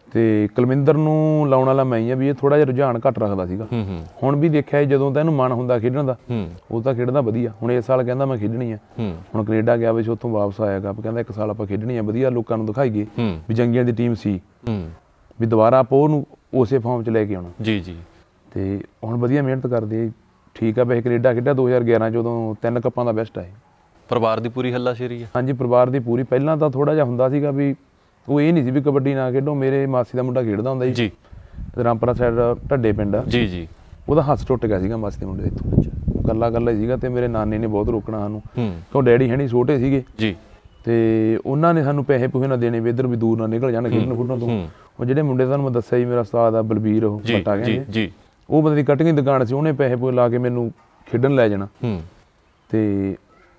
ਤੇ ਕੁਲਵਿੰਦਰ ਨੂੰ ਲਾਉਣ ਵਾਲਾ ਮੈਂ ਹੀ ਆ ਵੀ ਇਹ ਥੋੜਾ ਜਿਹਾ ਰੁਝਾਨ ਘੱਟ ਰੱਖਦਾ ਸੀਗਾ। ਹੁਣ ਵੀ ਦੇਖਿਆ ਜਦੋਂ ਤਾਂ ਇਹਨੂੰ ਮਨ ਹੁੰਦਾ ਖੇਡਣ ਦਾ ਉਹ ਤਾਂ ਖੇਡਦਾ ਵਧੀਆ। ਹੁਣ ਇਸ ਸਾਲ ਕਹਿੰਦਾ ਮੈਂ ਖੇਡਣੀ ਆ, ਹੁਣ ਕੈਨੇਡਾ ਗਿਆ ਵੀ ਉੱਥੋਂ ਵਾਪਸ ਆਏਗਾ, ਕਹਿੰਦਾ 1 ਸਾਲ ਆਪਾਂ ਖੇਡਣੀ ਆ, ਵਧੀਆ ਲੋਕਾਂ ਨੂੰ ਦਿਖਾਈਏ ਵੀ ਜੰਗੀਆਂ ਦੀ ਟੀਮ ਸੀ, ਵੀ ਦੁਬਾਰਾ ਆਪਾਂ ਉਹਨੂੰ ਉਸੇ ਫਾਰਮ 'ਚ ਲੈ ਕੇ ਆਉਣਾ। ਜੀ ਜੀ। ਤੇ ਹੁਣ ਵਧੀਆ ਮਿਹਨਤ ਕਰਦੇ, ਠੀਕ ਆ। ਵੈਸੇ ਕੈਨੇਡਾ ਖੇਡਿਆ 2011 'ਚ, ਉਦੋਂ 3 ਕੱਪਾਂ ਦਾ ਬੈਸਟ ਆਏ। ਪਰਿਵਾਰ ਦੀ ਪੂਰੀ ਹੱਲਾਸ਼ੇਰੀ ਆ? ਹਾਂਜੀ, ਪਰਿਵਾਰ ਦੀ ਪੂਰੀ। ਪਹਿਲਾਂ ਤਾਂ ਥੋੜਾ ਜਿਹਾ ਹੁੰਦਾ ਸੀਗਾ ਵੀ ਉਹ ਇਹ ਨਹੀਂ ਸੀ ਵੀ ਕਬੱਡੀ ਨਾ ਖੇਡੋ। ਮੇਰੇ ਮਾਸੀ ਦਾ ਮੁੰਡਾ ਖੇਡਦਾ ਹੁੰਦਾ ਜੀ, ਰਾਮਪੁਰਾ ਸਾਈਡ ਢੱਡੇ ਪਿੰਡ ਆ ਜੀ ਜੀ, ਉਹਦਾ ਹੱਥ ਟੁੱਟ ਗਿਆ ਸੀਗਾ ਮਾਸੀ ਦੇ ਮੁੰਡੇ ਦੇ ਇੱਥੋਂ, ਕੱਲਾ ਕੱਲਾ ਸੀਗਾ। ਤੇ ਮੇਰੇ ਨਾਨੇ ਨੇ ਬਹੁਤ ਰੋਕਣਾ ਸਾਨੂੰ, ਕਿਉਂ ਡੈਡੀ ਹੈ ਨਹੀਂ, ਛੋਟੇ ਸੀਗੇ ਜੀ, ਤੇ ਉਹਨਾਂ ਨੇ ਸਾਨੂੰ ਪੈਸੇ ਪੂਸੇ ਨਾ ਦੇਣੇ ਵੀ ਇੱਧਰ ਵੀ ਦੂਰ ਨਾ ਨਿਕਲ ਜਾਣ ਖੇਡਣ ਖੁੱਡਣ ਤੋਂ। ਉਹ ਜਿਹੜੇ ਮੁੰਡੇ ਤੁਹਾਨੂੰ ਮੈਂ ਦੱਸਿਆ ਜੀ, ਮੇਰਾ ਉਸਤਾਦ ਆ ਬਲਬੀਰ, ਉਹ ਬੱਟਾ ਕਹਿੰਦੇ, ਉਹ ਬੰਦੇ ਦੀ ਕਟਿੰਗ ਦੀ ਦੁਕਾਨ ਸੀ, ਉਹਨੇ ਪੈਸੇ ਪੂਸੇ ਲਾ ਕੇ ਮੈਨੂੰ ਖੇਡਣ ਲੈ ਜਾਣਾ। ਤੇ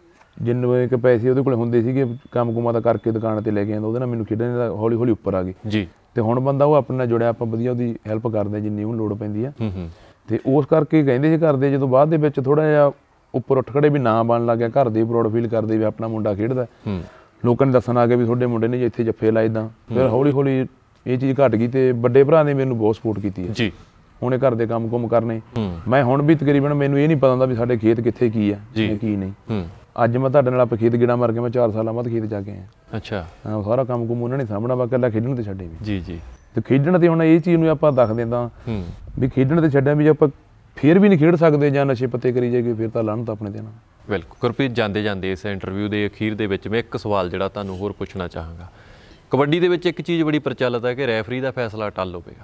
ਜਿੰਨੇ ਕੁ ਪੈਸੇ ਉਹਦੇ ਕੋਲ ਹੁੰਦੇ ਸੀਗੇ ਕੰਮ ਕੁਮਾਂ ਦਾ ਕਰਕੇ ਦੁਕਾਨ ਤੇ ਲੈ ਕੇ ਆਉਂਦਾ, ਉਹਦੇ ਨਾਲ ਮੈਨੂੰ ਖੇਡਣ ਦਾ ਹੌਲੀ ਹੌਲੀ ਉੱਪਰ ਆ ਗਏ ਜੀ। ਤੇ ਹੁਣ ਬੰਦਾ ਉਹ ਆਪਣੇ ਨਾਲ ਜੁੜਿਆ, ਆਪਾਂ ਵਧੀਆ ਉਹਦੀ ਹੈਲਪ ਕਰਦੇ ਜਿੰਨੀ ਉਹਨੂੰ ਲੋੜ ਪੈਂਦੀ ਆ। ਤੇ ਉਸ ਕਰਕੇ ਕਹਿੰਦੇ ਸੀ ਘਰ ਦੇ, ਜਦੋਂ ਬਾਅਦ ਦੇ ਵਿੱਚ ਥੋੜਾ ਜਿਹਾ ਉੱਪਰ ਉੱਠ ਖੜੇ ਵੀ ਨਾਂ ਬਣ ਲੱਗ ਗਿਆ, ਘਰ ਦੇ ਪ੍ਰਾਊਡ ਫੀਲ ਕਰਦੇ ਵੀ ਆਪਣਾ ਮੁੰਡਾ ਖੇਡਦਾ, ਲੋਕਾਂ ਨੇ ਦੱਸਣ ਆ ਗਏ ਵੀ ਤੁਹਾਡੇ ਮੁੰਡੇ ਨੇ ਇੱਥੇ ਜੱਫੇ ਲਾਏ। ਇੱਦਾਂ ਫਿਰ ਹੌਲੀ ਹੌਲੀ ਇਹ ਚੀਜ਼ ਘਟ ਗਈ। ਤੇ ਵੱਡੇ ਭਰਾ ਨੇ ਮੈਨੂੰ ਬਹੁਤ ਸਪੋਰਟ ਕੀਤੀ ਹੈ ਜੀ। ਹੁਣ ਇਹ ਘਰ ਦੇ ਕੰਮ ਕੁਮ ਕਰਨੇ, ਮੈਂ ਹੁਣ ਵੀ ਤਕਰੀਬਨ ਮੈਨੂੰ ਇਹ ਨਹੀਂ ਪਤਾ ਹੁੰਦਾ ਵੀ ਸਾਡੇ ਖੇਤ ਕਿੱਥੇ ਕੀ ਆ ਕੀ ਨਹੀਂ। ਅੱਜ ਮੈਂ ਤੁਹਾਡੇ ਨਾਲ ਆਪਾਂ ਖੇਤ ਗੇੜਾ ਮਾਰ ਕੇ ਮੈਂ 4 ਸਾਲਾਂ ਬਾਅਦ ਖੇਤ ਜਾ ਕੇ ਆਇਆ। ਅੱਛਾ। ਹਾਂ, ਸਾਰਾ ਕੰਮ ਕੁਮ ਉਹਨਾਂ ਨੇ ਸਾਂਭਣਾ, ਵਾ ਇਕੱਲਾ ਖੇਡਣ ਤੇ ਛੱਡੇ ਵੀ ਜੀ ਜੀ। ਤੇ ਖੇਡਣ ਤੇ ਹੁਣ ਇਹ ਚੀਜ਼ ਨੂੰ ਆਪਾਂ ਦੱਸਦੇ ਤਾਂ ਵੀ ਖੇਡਣ ਤੇ ਛੱਡਿਆ ਵੀ ਜੇ ਆਪਾਂ ਫੇਰ ਵੀ ਨਹੀਂ ਖੇਡ ਸਕਦੇ ਜਾਂ ਨਸ਼ੇ ਪੱਤੇ ਕਰੀ ਜਾਈਏ, ਫਿਰ ਤਾਂ ਲਾਹਨਤ ਆਪਣੇ ਤੇ ਨਾ। ਬਿਲਕੁਲ ਗੁਰਪ੍ਰੀਤ, ਜਾਂਦੇ ਜਾਂਦੇ ਇਸ ਇੰਟਰਵਿਊ ਦੇ ਅਖੀਰ ਦੇ ਵਿੱਚ ਮੈਂ ਇੱਕ ਸਵਾਲ ਜਿਹੜਾ ਤੁਹਾਨੂੰ ਹੋਰ ਪੁੱਛਣਾ ਚਾਹਾਂਗਾ। ਕਬੱਡੀ ਦੇ ਵਿੱਚ ਇੱਕ ਚੀਜ਼ ਬੜੀ ਪ੍ਰਚਲਿਤ ਹੈ ਕਿ ਰੈਫਰੀ ਦਾ ਫੈਸਲਾ ਟੱਲ ਹੋਵੇਗਾ।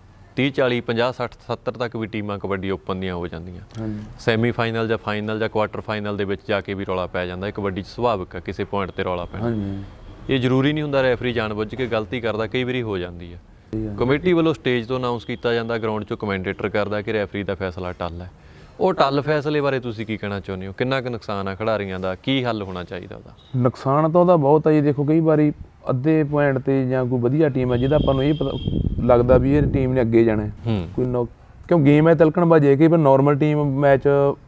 30 40 50 60 70 ਤੱਕ ਵੀ ਟੀਮਾਂ ਕਬੱਡੀ ਓਪਨ ਦੀਆਂ ਹੋ ਜਾਂਦੀਆਂ। ਸੈਮੀ ਫਾਈਨਲ ਜਾਂ ਫਾਈਨਲ ਜਾਂ ਕੁਆਟਰ ਫਾਈਨਲ ਦੇ ਵਿੱਚ ਜਾ ਕੇ ਵੀ ਰੌਲਾ ਪੈ ਜਾਂਦਾ। ਕਬੱਡੀ 'ਚ ਸੁਭਾਵਿਕ ਹੈ ਕਿਸੇ ਪੁਆਇੰਟ ਤੇ ਰੌਲਾ ਪੈਣਾ। ਇਹ ਜ਼ਰੂਰੀ ਨਹੀਂ ਹੁੰਦਾ ਰੈਫਰੀ ਜਾਣਬੁੱਝ ਕੇ ਗਲਤੀ ਕਰਦਾ, ਕਈ ਵਾਰੀ ਹੋ ਜਾਂਦੀ ਹੈ। ਕਮੇਟੀ ਵੱਲੋਂ ਸਟੇਜ ਤੋਂ ਅਨਾਉਂਸ ਕੀਤਾ ਜਾਂਦਾ, ਗਰਾਊਂਡ 'ਚੋਂ ਕਮੈਂਟੇਟਰ ਕਰਦਾ ਕਿ ਰੈਫਰੀ ਦਾ ਫੈਸਲਾ ਟੱਲ ਹੈ। ਉਹ ਟੱਲ ਫੈਸਲੇ ਬਾਰੇ ਤੁਸੀਂ ਕੀ ਕਹਿਣਾ ਚਾਹੁੰਦੇ ਹੋ? ਕਿੰਨਾ ਕੁ ਨੁਕਸਾਨ ਆ ਖਿਡਾਰੀਆਂ ਦਾ? ਕੀ ਹੱਲ ਹੋਣਾ ਚਾਹੀਦਾ ਉਹਦਾ? ਨੁਕਸਾਨ ਤਾਂ ਉਹਦਾ ਬਹੁਤ ਹੈ ਜੀ। ਦੇਖੋ ਕਈ ਵਾਰੀ ਅੱਧੇ ਪੁਆਇੰਟ ਤੇ ਜਾਂ ਕੋਈ ਵਧੀਆ ਟੀਮ ਹੈ ਜਿਹਦਾ ਆਪਾਂ ਨੂੰ ਇਹ ਪਤਾ ਲੱਗਦਾ ਵੀ ਇਹ ਟੀਮ ਨੇ ਅੱਗੇ ਜਾਣਾ, ਕੋਈ ਕਿਉਂ ਗੇਮ ਹੈ ਤਿਲਕਣਬਾਜ਼ੀ ਹੈ ਕਿ ਨਾਰਮਲ ਟੀਮ ਮੈਚ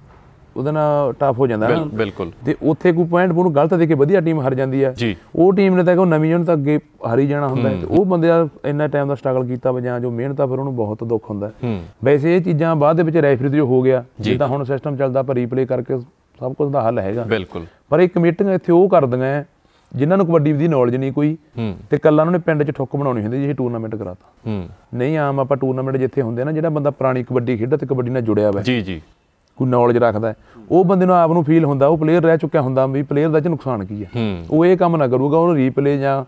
ਉਹਦੇ ਨਾਲ ਟਫ ਹੋ ਜਾਂਦਾ ਨਾ। ਬਿਲਕੁਲ। ਤੇ ਉੱਥੇ ਕੋਈ ਪੁਆਇੰਟ ਉਹਨੂੰ ਗਲਤ ਦੇ ਕੇ ਵਧੀਆ ਟੀਮ ਹਾਰ ਜਾਂਦੀ ਆ, ਉਹ ਟੀਮ ਨੇ ਤਾਂ ਉਹ ਨਵੀਂ ਉਹਨੂੰ ਤਾਂ ਅੱਗੇ ਹਾਰੀ ਜਾਣਾ ਹੁੰਦਾ। ਤੇ ਉਹ ਬੰਦੇ ਦਾ ਇੰਨਾ ਟਾਈਮ ਦਾ ਸਟਰਗਲ ਕੀਤਾ ਜਾਂ ਜੋ ਮਿਹਨਤ ਆ, ਫਿਰ ਉਹਨੂੰ ਬਹੁਤ ਦੁੱਖ ਹੁੰਦਾ। ਵੈਸੇ ਇਹ ਚੀਜ਼ਾਂ ਬਾਅਦ ਦੇ ਵਿੱਚ ਰੈਫਰੀ ਜੋ ਹੋ ਗਿਆ, ਜਿੱਦਾਂ ਹੁਣ ਸਿਸਟਮ ਚੱਲਦਾ, ਆਪਾਂ ਰੀਪਲੇ ਕਰਕੇ ਸਭ ਕੁਝ ਦਾ ਹੱਲ ਹੈਗਾ। ਬਿਲਕੁਲ। ਪਰ ਇਹ ਕਮੇਟੀਆਂ ਇੱਥੇ ਉਹ ਕਰਦੀਆਂ ਜਿਨ੍ਹਾਂ ਨੂੰ ਕਬੱਡੀ ਦੀ ਨੌਲੇਜ ਨਹੀਂ ਕੋਈ, ਤੇ ਕੱਲਾ ਉਹਨਾਂ ਨੇ ਪਿੰਡ 'ਚ ਠੁੱਕ ਬਣਾਉਣੀ ਹੁੰਦੀ ਜੀ ਟੂਰਨਾਮੈਂਟ ਕਰਾਤਾ। ਨਹੀਂ, ਆਮ ਆਪਾਂ ਟੂਰਨਾਮੈਂਟ ਜਿੱਥੇ ਹੁੰਦੇ ਨਾ, ਜਿਹੜਾ ਬੰਦਾ ਪੁਰਾਣੀ ਕਬੱਡੀ ਖੇਡਦਾ ਤੇ ਕਬੱਡੀ ਨਾਲ ਜੁੜਿਆ ਵਾ, ਜੀ ਜੀ, ਕੋਈ ਨੌਲੇਜ ਰੱਖਦਾ, ਉਹ ਬੰਦੇ ਨੂੰ ਆਪ ਨੂੰ ਫੀਲ ਹੁੰਦਾ, ਉਹ ਪਲੇਅਰ ਰਹਿ ਚੁੱਕਿਆ ਹੁੰਦਾ ਵੀ ਪਲੇਅਰ ਦਾ 'ਚ ਨੁਕਸਾਨ ਕੀ ਹੈ। ਉਹ ਇਹ ਕੰਮ ਨਾ ਕਰੂਗਾ, ਉਹਨੂੰ ਰੀਪਲੇ ਜਾਂ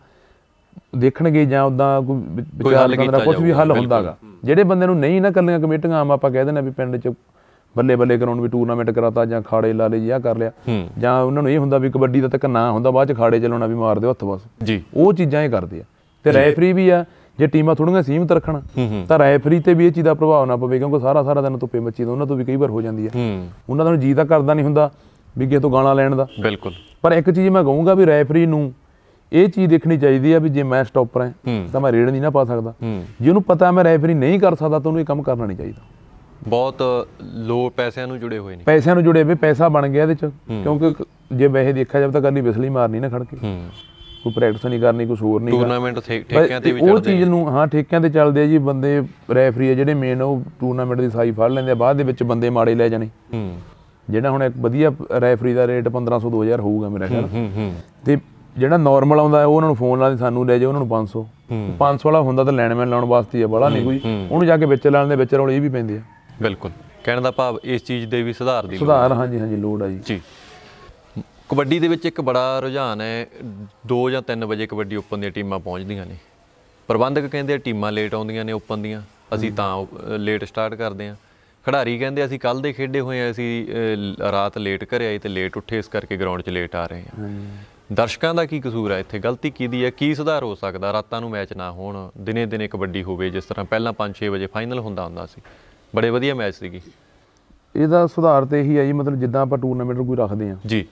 ਦੇਖਣਗੇ ਜਾਂ ਉੱਦਾਂ ਕੋਈ ਵਿਚਾਰ ਕਰਨਾ, ਕੁਛ ਵੀ ਹੱਲ ਹੁੰਦਾ ਗਾ। ਜਿਹੜੇ ਬੰਦੇ ਨੂੰ ਨਹੀਂ ਨਾ ਕਰਨੀਆਂ ਕਮੇਟੀਆਂ, ਆਮ ਆਪਾਂ ਕਹਿ ਦਿੰਦੇ ਵੀ ਪਿੰਡ 'ਚ ਬੱਲੇ ਬੱਲੇ ਕਰਾਉਣ ਵੀ ਟੂਰਨਾਮੈਂਟ ਕਰਾਤਾ ਜਾਂ ਖਾੜੇ ਲਾ ਲਏ ਜਾਂ ਕਰ ਲਿਆ, ਜਾਂ ਉਹਨਾਂ ਨੂੰ ਇਹ ਹੁੰਦਾ ਵੀ ਕਬੱਡੀ ਦਾ ਤੱਕ ਨਾ ਹੁੰਦਾ, ਬਾਅਦ 'ਚ ਖਾੜੇ ਚਲਾਉਣਾ ਵੀ ਮਾਰ ਦਿਓ ਹੱਥ ਬਸ ਜੀ। ਉਹ ਚੀਜ਼ਾਂ ਇਹ ਕਰਦੇ ਆ। ਤੇ ਰੈਫਰੀ ਵੀ ਆ, ਜੇ ਟੀਮਾਂ ਥੋੜ੍ਹੀਆਂ ਸੀਮਿਤ ਰੱਖਣ ਤਾਂ ਰੈਫਰੀ ਤੇ ਵੀ ਇਹ ਚੀਜ਼ ਦਾ ਪ੍ਰਭਾਵ ਨਾ ਪਵੇ, ਕਿਉਂਕਿ ਸਾਰਾ ਦਿਨ ਧੁੱਪੇ ਮੱਚੀ ਦਾ ਉਹਨਾਂ ਤੋਂ ਵੀ ਕਈ ਵਾਰ ਹੋ ਜਾਂਦੀ ਹੈ। ਉਹਨਾਂ ਦਾ ਜੀਅ ਤਾਂ ਕਰਦਾ ਨਹੀਂ ਹੁੰਦਾ ਵੀ ਕਿਸੇ ਤੋਂ ਗਾਲਾਂ ਲੈਣ ਦਾ। ਬਿਲਕੁਲ। ਪਰ ਇੱਕ ਚੀਜ਼ ਮੈਂ ਕਹੂੰਗਾ ਵੀ ਰੈਫਰੀ ਨੂੰ ਇਹ ਚੀਜ਼ ਦੇਖਣੀ ਚਾਹੀਦੀ ਆ ਵੀ ਜੇ ਮੈਂ ਸਟਾਪਰ ਹਾਂ ਤਾਂ ਮੈਂ ਰੇਡ ਨਹੀਂ ਨਾ ਪਾ ਸਕਦਾ। ਜੇ ਉਹਨੂੰ ਪਤਾ ਮੈਂ ਰੈਫਰੀ ਨਹੀਂ ਕਰ ਸਕਦਾ ਤਾਂ ਉਹਨੂੰ ਇਹ ਕੰਮ ਕਰਨਾ ਨਹੀਂ ਚਾਹੀਦਾ। ਬਹੁਤ ਲੋ ਪੈਸਿਆਂ ਨੂੰ ਜੁੜੇ ਹੋਏ ਨੇ, ਪੈਸਿਆਂ ਨੂੰ ਜੁੜੇ ਵੀ ਪੈਸਾ ਬਣ ਗਿਆ ਇਹਦੇ 'ਚ, ਕਿਉਂਕਿ ਜੇ ਵੈਸੇ ਦੇਖਿਆ ਜਾਵੇ ਤਾਂ ਕਰਨੀ ਵਿਸਲੀ ਮਾਰਨੀ ਨਾ ਖੜ ਕੇ, ਕੋਈ ਪ੍ਰੈਕਟਿਸ ਨਹੀਂ ਕਰਨੀ, ਕੁਛ ਹੋਰ ਨਹੀਂ। ਟੂਰਨਾਮੈਂਟ ਠੇਕਿਆਂ ਤੇ ਵੀ ਚੱਲਦੇ, ਉਹ ਚੀਜ਼ ਨੂੰ ਹਾਂ ਠੇਕਿਆਂ ਤੇ ਚੱਲਦੇ ਆ ਜੀ। ਬੰਦੇ ਰੈਫਰੀ ਆ ਜਿਹੜੇ ਮੇਨ, ਉਹ ਟੂਰਨਾਮੈਂਟ ਦੀ ਸਾਈ ਫੜ ਲੈਂਦੇ ਆ, ਬਾਅਦ ਦੇ ਵਿੱਚ ਬੰਦੇ ਮਾੜੇ ਲੈ ਜਾਣੇ। ਜਿਹੜਾ ਹੁਣ ਇੱਕ ਵਧੀਆ ਰੈਫਰੀ ਦਾ ਰੇਟ 1500 2000 ਹੋਊਗਾ ਮੇਰਾ ਖਿਆਲ, ਤੇ ਜਿਹੜਾ ਨਾਰਮਲ ਆਉਂਦਾ ਉਹ ਉਹਨਾਂ ਨੂੰ ਫੋਨ ਲਾ ਸਾਨੂੰ ਲੈ ਜਾਓ, ਉਹਨਾਂ ਨੂੰ 500 ਵਾਲਾ ਹੁੰਦਾ ਤਾਂ ਲੈਣਮੈਨ ਲਾਉਣ ਵਾਸਤੇ ਆ, ਬੜਾ ਨਹੀਂ ਕੋਈ, ਉਹਨੂੰ ਜਾ ਕੇ ਵਿੱਚ ਲੈਣ ਦੇ ਵਿੱਚ ਰੌਲੇ ਇਹ ਵੀ ਪੈਂਦੇ ਆ। ਬਿਲਕੁਲ। ਕਹਿਣ ਦਾ ਭਾਵ ਇਸ ਚੀਜ਼ ਦੇ ਵੀ ਸੁਧਾਰ ਦੀ ਹਾਂਜੀ ਹਾਂਜੀ ਲੋੜ ਆ ਜੀ। ਕਬੱਡੀ ਦੇ ਵਿੱਚ ਇੱਕ ਬੜਾ ਰੁਝਾਨ ਹੈ, 2 ਜਾਂ 3 ਵਜੇ ਕਬੱਡੀ ਓਪਨ ਦੀਆਂ ਟੀਮਾਂ ਪਹੁੰਚਦੀਆਂ ਨੇ। ਪ੍ਰਬੰਧਕ ਕਹਿੰਦੇ ਟੀਮਾਂ ਲੇਟ ਆਉਂਦੀਆਂ ਨੇ ਓਪਨ ਦੀਆਂ, ਅਸੀਂ ਤਾਂ ਲੇਟ ਸਟਾਰਟ ਕਰਦੇ ਹਾਂ। ਖਿਡਾਰੀ ਕਹਿੰਦੇ ਅਸੀਂ ਕੱਲ੍ਹ ਦੇ ਖੇਡੇ ਹੋਏ ਹਾਂ, ਅਸੀਂ ਰਾਤ ਲੇਟ ਘਰੇ ਆਏ ਤੇ ਲੇਟ ਉੱਠੇ, ਇਸ ਕਰਕੇ ਗਰਾਊਂਡ 'ਚ ਲੇਟ ਆ ਰਹੇ ਹਾਂ। ਦਰਸ਼ਕਾਂ ਦਾ ਕੀ ਕਸੂਰ ਹੈ ਇੱਥੇ? ਗਲਤੀ ਕਿਹਦੀ ਹੈ? ਕੀ ਸੁਧਾਰ ਹੋ ਸਕਦਾ? ਰਾਤਾਂ ਨੂੰ ਮੈਚ ਨਾ ਹੋਣ, ਦਿਨੇ ਦਿਨੇ ਕਬੱਡੀ ਹੋਵੇ, ਜਿਸ ਤਰ੍ਹਾਂ ਪਹਿਲਾਂ 5-6 ਵਜੇ ਫਾਈਨਲ ਹੁੰਦਾ ਸੀ, ਬੜੇ ਵਧੀਆ ਮੈਚ ਸੀਗੀ। ਇਹਦਾ ਸੁਧਾਰ ਤਾਂ ਇਹੀ ਹੈ ਜੀ, ਮਤਲਬ ਜਿੱਦਾਂ ਆਪਾਂ ਟੂਰਨਾਮੈਂਟ ਕੋਈ ਰੱਖਦੇ ਹਾਂ ਜੀ,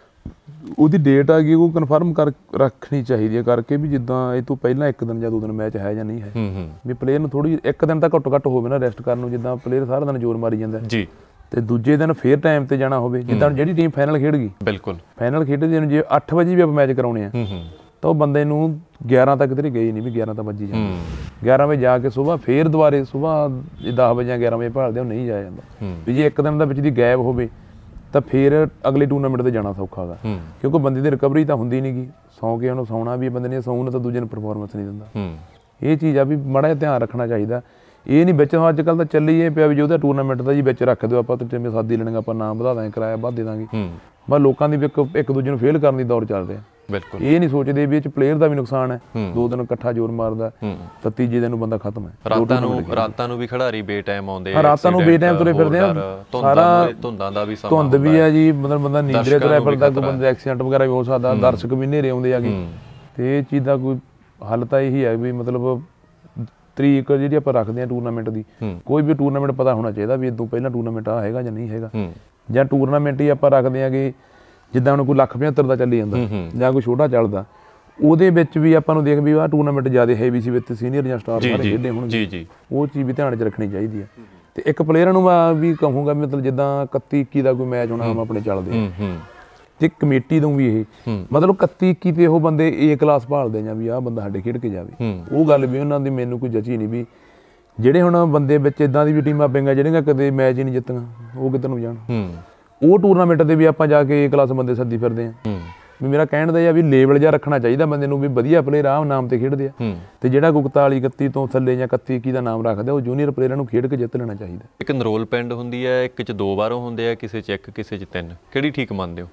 ਉਹਦੀ ਡੇਟ ਆ ਗਈ ਉਹ ਕਨਫਰਮ ਰੱਖਣੀ ਚਾਹੀਦੀ ਹੈ ਕਰਕੇ, ਵੀ ਜਿੱਦਾਂ ਇਹ ਤੋਂ ਪਹਿਲਾਂ 1 ਦਿਨ ਜਾਂ 2 ਦਿਨ ਮੈਚ ਹੈ ਜਾਂ ਨਹੀਂ ਹੈ, ਵੀ ਪਲੇਅਰ ਨੂੰ ਥੋੜ੍ਹੀ 1 ਦਿਨ ਤਾਂ ਘੱਟੋ ਘੱਟ ਹੋਵੇ ਨਾ ਰੈਸਟ ਕਰਨ ਨੂੰ। ਜਿੱਦਾਂ ਪਲੇਅਰ ਸਾਰਾ ਦਿਨ ਜ਼ੋਰ ਮਾਰੀ ਜਾਂਦਾ ਜੀ, ਤੇ ਦੂਜੇ ਦਿਨ ਫੇਰ ਟਾਈਮ ਤੇ ਜਾਣਾ ਹੋਵੇ। ਜਿੱਦਾਂ ਜਿਹੜੀ ਟੀਮ ਫਾਈਨਲ ਖੇਡ ਗਈ, ਬਿਲਕੁਲ ਫਾਈਨਲ ਖੇਡਦੀ ਨੂੰ ਜੇ 8 ਵਜੇ ਵੀ ਆਪਾਂ ਮੈਚ ਕਰਾਉਣੇ ਆ ਤਾਂ ਉਹ ਬੰਦੇ ਨੂੰ 11 ਤੱਕ ਤੇਰੀ ਗਈ ਨਹੀਂ ਵੀ 11 ਤਾਂ ਵੱਜੀ ਜਾਂਦੀ 11 ਵਜੇ ਜਾ ਕੇ ਸੁਬਾਹ ਫੇਰ ਦੁਬਾਰੇ ਸੁਬਾਹ 10 ਵਜੇ ਜਾਂ 11 ਵਜੇ ਭਾਲਦੇ ਉਹ ਨਹੀਂ ਜਾਇਆ ਜਾਂਦਾ ਵੀ ਜੇ ਇੱਕ ਦਿਨ ਦਾ ਵਿੱਚ ਦੀ ਗਾਇਬ ਹੋਵੇ ਤਾਂ ਫਿਰ ਅਗਲੇ ਟੂਰਨਾਮੈਂਟ ਤੇ ਜਾਣਾ ਸੌਖਾ ਗਾ ਕਿਉਂਕਿ ਬੰਦੇ ਦੀ ਰਿਕਵਰੀ ਤਾਂ ਹੁੰਦੀ ਨਹੀਂ ਗੀ ਸੌਂ ਕੇ ਉਹਨੂੰ ਸੌਣਾ ਵੀ ਬੰਦੇ ਨੇ ਸੌਣ ਤਾਂ ਦੂਜੇ ਨੂੰ ਪਰਫਾਰਮੈਂਸ ਨਹੀਂ ਦਿੰਦਾ ਇਹ ਚੀਜ਼ ਆ ਵੀ ਮਾੜਾ ਜਿਹਾ ਧਿਆਨ ਰੱਖਣਾ ਚਾਹੀਦਾ ਇਹ ਨਹੀਂ ਵਿੱਚ ਅੱਜ ਕੱਲ੍ਹ ਤਾਂ ਚੱਲੀ ਇਹ ਪਿਆ ਵੀ ਜੇ ਉਹਦਾ ਟੂਰਨਾਮੈਂਟ ਦਾ ਜੀ ਵਿੱਚ ਰੱਖ ਦਿਓ ਆਪਾਂ ਤੇ ਸਾਦੀ ਲੈਣਗੇ ਆਪਾਂ ਨਾਮ ਵਧਾ ਦਾਂਗੇ ਕਿਰਾਇਆ ਵੱਧ ਦੇ ਦਾਂਗੇ ਬਸ ਲੋਕਾਂ ਦੀ ਇੱਕ ਦੂਜੇ ਨੂੰ ਫੇਲ ਕਰਨ ਦੀ ਦੌਰ ਚੱਲ ਰਿਹਾ ਬਿਲਕੁਲ ਇਹ ਨਹੀਂ ਸੋਚਦੇ ਵੀ ਇਹ ਚ ਪਲੇਅਰ ਦਾ ਵੀ ਨੁਕਸਾਨ ਹੈ 2 ਦਿਨ ਇਕੱਠਾ ਜ਼ੋਰ ਮਾਰਦਾ ਤਾਂ ਤੀਜੇ ਦਿਨ ਨੂੰ ਬੰਦਾ ਖਤਮ ਹੈ ਰਾਤਾਂ ਨੂੰ ਵੀ ਖਿਡਾਰੀ ਬੇਟਾਈਮ ਆਉਂਦੇ ਰਾਤਾਂ ਨੂੰ ਬੇਟਾਈਮ ਤੁਰੇ ਫਿਰਦੇ ਆ ਸਾਰਾ ਧੁੰਦਾਂ ਦਾ ਵੀ ਸਮਾਂ ਧੁੰਦ ਵੀ ਹੈ ਜੀ ਮਤਲਬ ਬੰਦਾ ਨੀਂਦਰੇ ਤੁਰਿਆ ਫਿਰਦਾ ਕੋਈ ਬੰਦੇ ਐਕਸੀਡੈਂਟ ਵਗੈਰਾ ਵੀ ਹੋ ਸਕਦਾ ਦਰਸ਼ਕ ਵੀ ਹਨੇਰੇ ਆਉਂਦੇ ਆਗੇ ਤੇ ਇਹ ਚੀਜ਼ ਦਾ ਕੋਈ ਹੱਲ ਤਾਂ ਇਹੀ ਹੈ ਵੀ ਮਤਲਬ ਤਰੀਕ ਜਿਹੜੀ ਆਪਾਂ ਰੱਖਦੇ ਆ ਟੂਰਨਾਮੈਂਟ ਦੀ ਕੋਈ ਵੀ ਟੂਰਨਾਮੈਂਟ ਪਤਾ ਹੋਣਾ ਚਾਹੀਦਾ ਵੀ ਇਦੋਂ ਪਹਿਲਾਂ ਟੂਰਨਾਮੈਂਟ ਆ ਹੈਗਾ ਜਾਂ ਨਹੀਂ ਹੈਗਾ ਜਾਂ ਟੂਰਨਾਮੈਂਟ ਹੀ ਆਪਾਂ ਰੱਖਦੇ ਆਗੇ ਜਿੱਦਾਂ ਹੁਣ ਕੋਈ 1,75,000 ਦਾ ਚੱਲੀ ਜਾਂਦਾ ਜਾਂ ਕੋਈ ਛੋਟਾ ਚੱਲਦਾ ਉਹਦੇ ਵਿੱਚ ਵੀ ਆਪਾਂ ਨੂੰ ਦੇਖ ਵੀ ਆਹ ਟੂਰਨਾਮੈਂਟ ਜ਼ਿਆਦਾ ਹੈਵੀ ਸੀ ਵਿੱਚ ਸੀਨੀਅਰ ਜਾਂ ਸਟਾਰ ਸਾਰੇ ਖੇਡੇ ਹੋਣਗੇ ਉਹ ਚੀਜ਼ ਵੀ ਧਿਆਨ 'ਚ ਰੱਖਣੀ ਚਾਹੀਦੀ ਹੈ ਤੇ ਇੱਕ ਪਲੇਅਰਾਂ ਨੂੰ ਮੈਂ ਵੀ ਕਹੂੰਗਾ ਮਤਲਬ ਜਿੱਦਾਂ 31-21 ਦਾ ਕੋਈ ਮੈਚ ਹੋਣਾ ਆਪਣੇ ਚੱਲਦੇ ਤੇ ਕਮੇਟੀ ਤੋਂ ਵੀ ਇਹ ਮਤਲਬ 31-21 ਤੇ ਉਹ ਬੰਦੇ A ਕਲਾਸ ਭਾਲਦੇ ਜਾਂ ਵੀ ਆਹ ਬੰਦਾ ਸਾਡੇ ਖੇਡ ਕੇ ਜਾਵੇ ਉਹ ਗੱਲ ਵੀ ਉਹਨਾਂ ਦੀ ਮੈਨੂੰ ਕੋਈ ਜਚੀ ਨਹੀਂ ਵੀ ਜਿਹੜੇ ਹੁਣ ਬੰਦੇ ਵਿੱਚ ਇਦਾਂ ਦੀ ਵੀ ਟੀਮਾਂ ਪੈਂਗਾ ਜਿਹੜੀਆਂ ਕਦੇ ਮੈਚ ਹੀ ਨਹੀਂ ਜਿੱਤੀਆਂ ਉਹ ਕਿੱਧਰ ਨੂੰ ਜਾਣ ਉਹ ਟੂਰਨਾਮੈਂਟ ਤੇ ਵੀ ਆਪਾਂ ਜਾ ਕੇ A ਕਲਾਸ ਬੰਦੇ ਸੱਦੀ ਫਿਰਦੇ ਆ ਵੀ ਮੇਰਾ ਕਹਿਣ ਦਾ ਇਹ ਆ ਵੀ ਲੈਵਲ ਜਿਹਾ ਰੱਖਣਾ ਚਾਹੀਦਾ ਬੰਦੇ ਨੂੰ ਵੀ ਵਧੀਆ ਪਲੇਅਰ ਆਹ ਨਾਮ ਤੇ ਖੇਡਦੇ ਆ ਤੇ ਜਿਹੜਾ 41-31 ਤੋਂ ਥੱਲੇ ਜਾਂ 31-21 ਦਾ ਨਾਮ ਰੱਖਦਾ ਉਹ ਜੂਨੀਅਰ ਪਲੇਅਰਾਂ ਨੂੰ ਖੇਡ ਕੇ ਜਿੱਤ ਲੈਣਾ ਚਾਹੀਦਾ ਇੱਕ ਨਰੋਲ ਪਿੰਡ ਹੁੰਦੀ ਹੈ ਇੱਕ 'ਚ 2 ਬਾਰੋਂ ਹੁੰਦੇ ਆ ਕਿਸੇ 'ਚ 1 ਕਿਸੇ 'ਚ 3 ਕਿਹੜੀ ਠੀਕ ਮੰਨਦੇ ਹੋ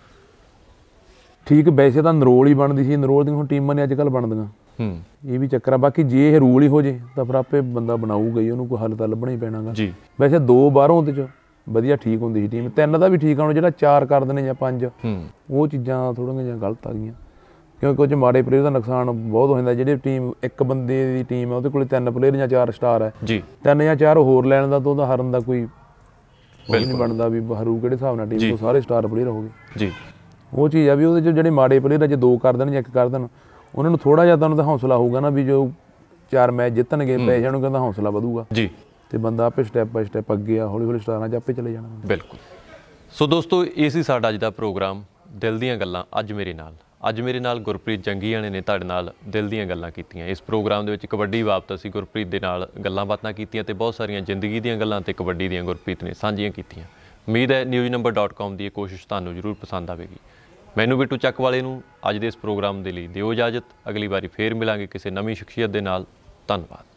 ਠੀਕ ਵੈਸੇ ਤਾਂ ਨਰੋਲ ਹੀ ਬਣਦੀ ਸੀ ਨਰੋਲ ਦੀਆਂ ਹੁਣ ਟੀਮਾਂ ਨੇ ਅੱਜ ਕੱਲ੍ਹ ਬਣਦੀਆਂ ਇਹ ਵੀ ਚੱਕਰ ਆ ਬਾਕੀ ਜੇ ਇਹ ਰੂਲ ਹੀ ਹੋ ਜੇ ਤਾਂ ਫਿਰ ਆਪੇ ਬੰਦਾ ਬਣਾਊਗਾ ਹੀ ਉਹਨੂੰ ਕੋਈ ਹੱਲ ਤਾਂ ਲੱਭਣਾ ਹੀ ਪੈਣਾ ਗਾ ਵੈਸੇ 2 ਬਾਹਰੋਂ ਉਹਦੇ 'ਚ ਵਧੀਆ ਠੀਕ ਹੁੰਦੀ ਸੀ ਟੀਮ 3 ਦਾ ਵੀ ਠੀਕ ਆਉਣਾ ਜਿਹੜਾ 4 ਕਰ ਦਿੰਦੇ ਜਾਂ 5 ਉਹ ਚੀਜ਼ਾਂ ਥੋੜ੍ਹੀਆਂ ਜਿਹੀਆਂ ਗਲਤ ਆ ਗਈਆਂ ਕਿਉਂਕਿ ਕੁਝ ਮਾੜੇ ਪਲੇਅਰ ਦਾ ਨੁਕਸਾਨ ਬਹੁਤ ਹੋ ਜਾਂਦਾ ਜਿਹੜੇ ਟੀਮ ਇੱਕ ਬੰਦੇ ਦੀ ਟੀਮ ਹੈ ਉਹਦੇ ਕੋਲ 3 ਪਲੇਅਰ ਜਾਂ 4 ਸਟਾਰ ਹੈ 3 ਜਾਂ 4 ਹੋਰ ਲੈਣ ਦਾ ਤਾਂ ਉਹਦਾ ਹਾਰਨ ਦਾ ਕੋਈ ਨਹੀਂ ਬਣਦਾ ਵੀ हरू ਕਿਹੜੇ ਹਿਸਾਬ ਨਾਲ ਟੀਮ ਤੋਂ ਸਾਰੇ ਸਟਾਰ ਪਲੇਅਰ ਹੋ ਗਏ ਉਹ ਚੀਜ਼ ਆ ਵੀ ਉਹਦੇ 'ਚ ਜਿਹੜੇ ਮਾੜੇ ਪਲੇਅਰ ਆ ਜੇ 2 ਕਰ ਦੇਣ ਜਾਂ 1 ਕਰ ਦੇਣ ਉਹਨਾਂ ਨੂੰ ਥੋੜ੍ਹਾ ਜਿਹਾ ਤਾਂ ਉਹਨਾਂ ਦਾ ਹੌਸਲਾ ਹੋਊਗਾ ਨਾ ਵੀ ਜੋ 4 ਮੈਚ ਜਿੱਤਣਗੇ ਪੈਸਿਆਂ ਨੂੰ ਕਹਿੰਦਾ ਹੌਸਲਾ ਵਧੂਗਾ ਤੇ ਬੰਦਾ ਆਪੇ ਸਟੈਪ ਬਾਈ ਸਟੈਪ ਅੱਗੇ ਆ ਹੌਲੀ ਹੌਲੀ ਸਟਾਰਾਂ 'ਚ ਆਪੇ ਚਲੇ ਜਾਣਾ ਬਿਲਕੁਲ ਸੋ ਦੋਸਤੋ ਇਹ ਸੀ ਸਾਡਾ ਅੱਜ ਦਾ ਪ੍ਰੋਗਰਾਮ ਦਿਲ ਦੀਆਂ ਗੱਲਾਂ ਅੱਜ ਮੇਰੇ ਨਾਲ ਗੁਰਪ੍ਰੀਤ ਜੰਗੀਆਣੇ ਨੇ ਤੁਹਾਡੇ ਨਾਲ ਦਿਲ ਦੀਆਂ ਗੱਲਾਂ ਕੀਤੀਆਂ ਇਸ ਪ੍ਰੋਗਰਾਮ ਦੇ ਵਿੱਚ ਕਬੱਡੀ ਬਾਬਤ ਅਸੀਂ ਗੁਰਪ੍ਰੀਤ ਦੇ ਨਾਲ ਗੱਲਾਂ ਬਾਤਾਂ ਕੀਤੀਆਂ ਤੇ ਬਹੁਤ ਸਾਰੀਆਂ ਜ਼ਿੰਦਗੀ ਦੀਆਂ ਗੱਲਾਂ ਤੇ ਕਬੱਡੀ ਦੀਆਂ ਗੁਰਪ੍ਰੀਤ ਨੇ ਸਾਂਝੀਆਂ ਕੀਤੀਆਂ ਉਮੀਦ ਹੈ newsnumber.com ਦੀ ਇਹ ਕੋਸ਼ਿਸ਼ ਤੁਹਾਨੂੰ ਜ਼ਰੂਰ ਪਸੰਦ ਆਵੇਗੀ ਮੈਨੂੰ ਬਿੱਟੂ ਚੱਕ ਵਾਲੇ ਨੂੰ ਅੱਜ ਦੇ ਇਸ ਪ੍ਰੋਗਰਾਮ ਦੇ ਲਈ ਦਿਓ ਇਜਾਜ਼ਤ ਅਗਲੀ ਵਾਰੀ ਫੇਰ ਮਿਲਾਂਗੇ ਕਿਸੇ ਨਵੀਂ ਸ਼ਖਸੀਅਤ ਦੇ ਨਾਲ ਧੰਨਵਾਦ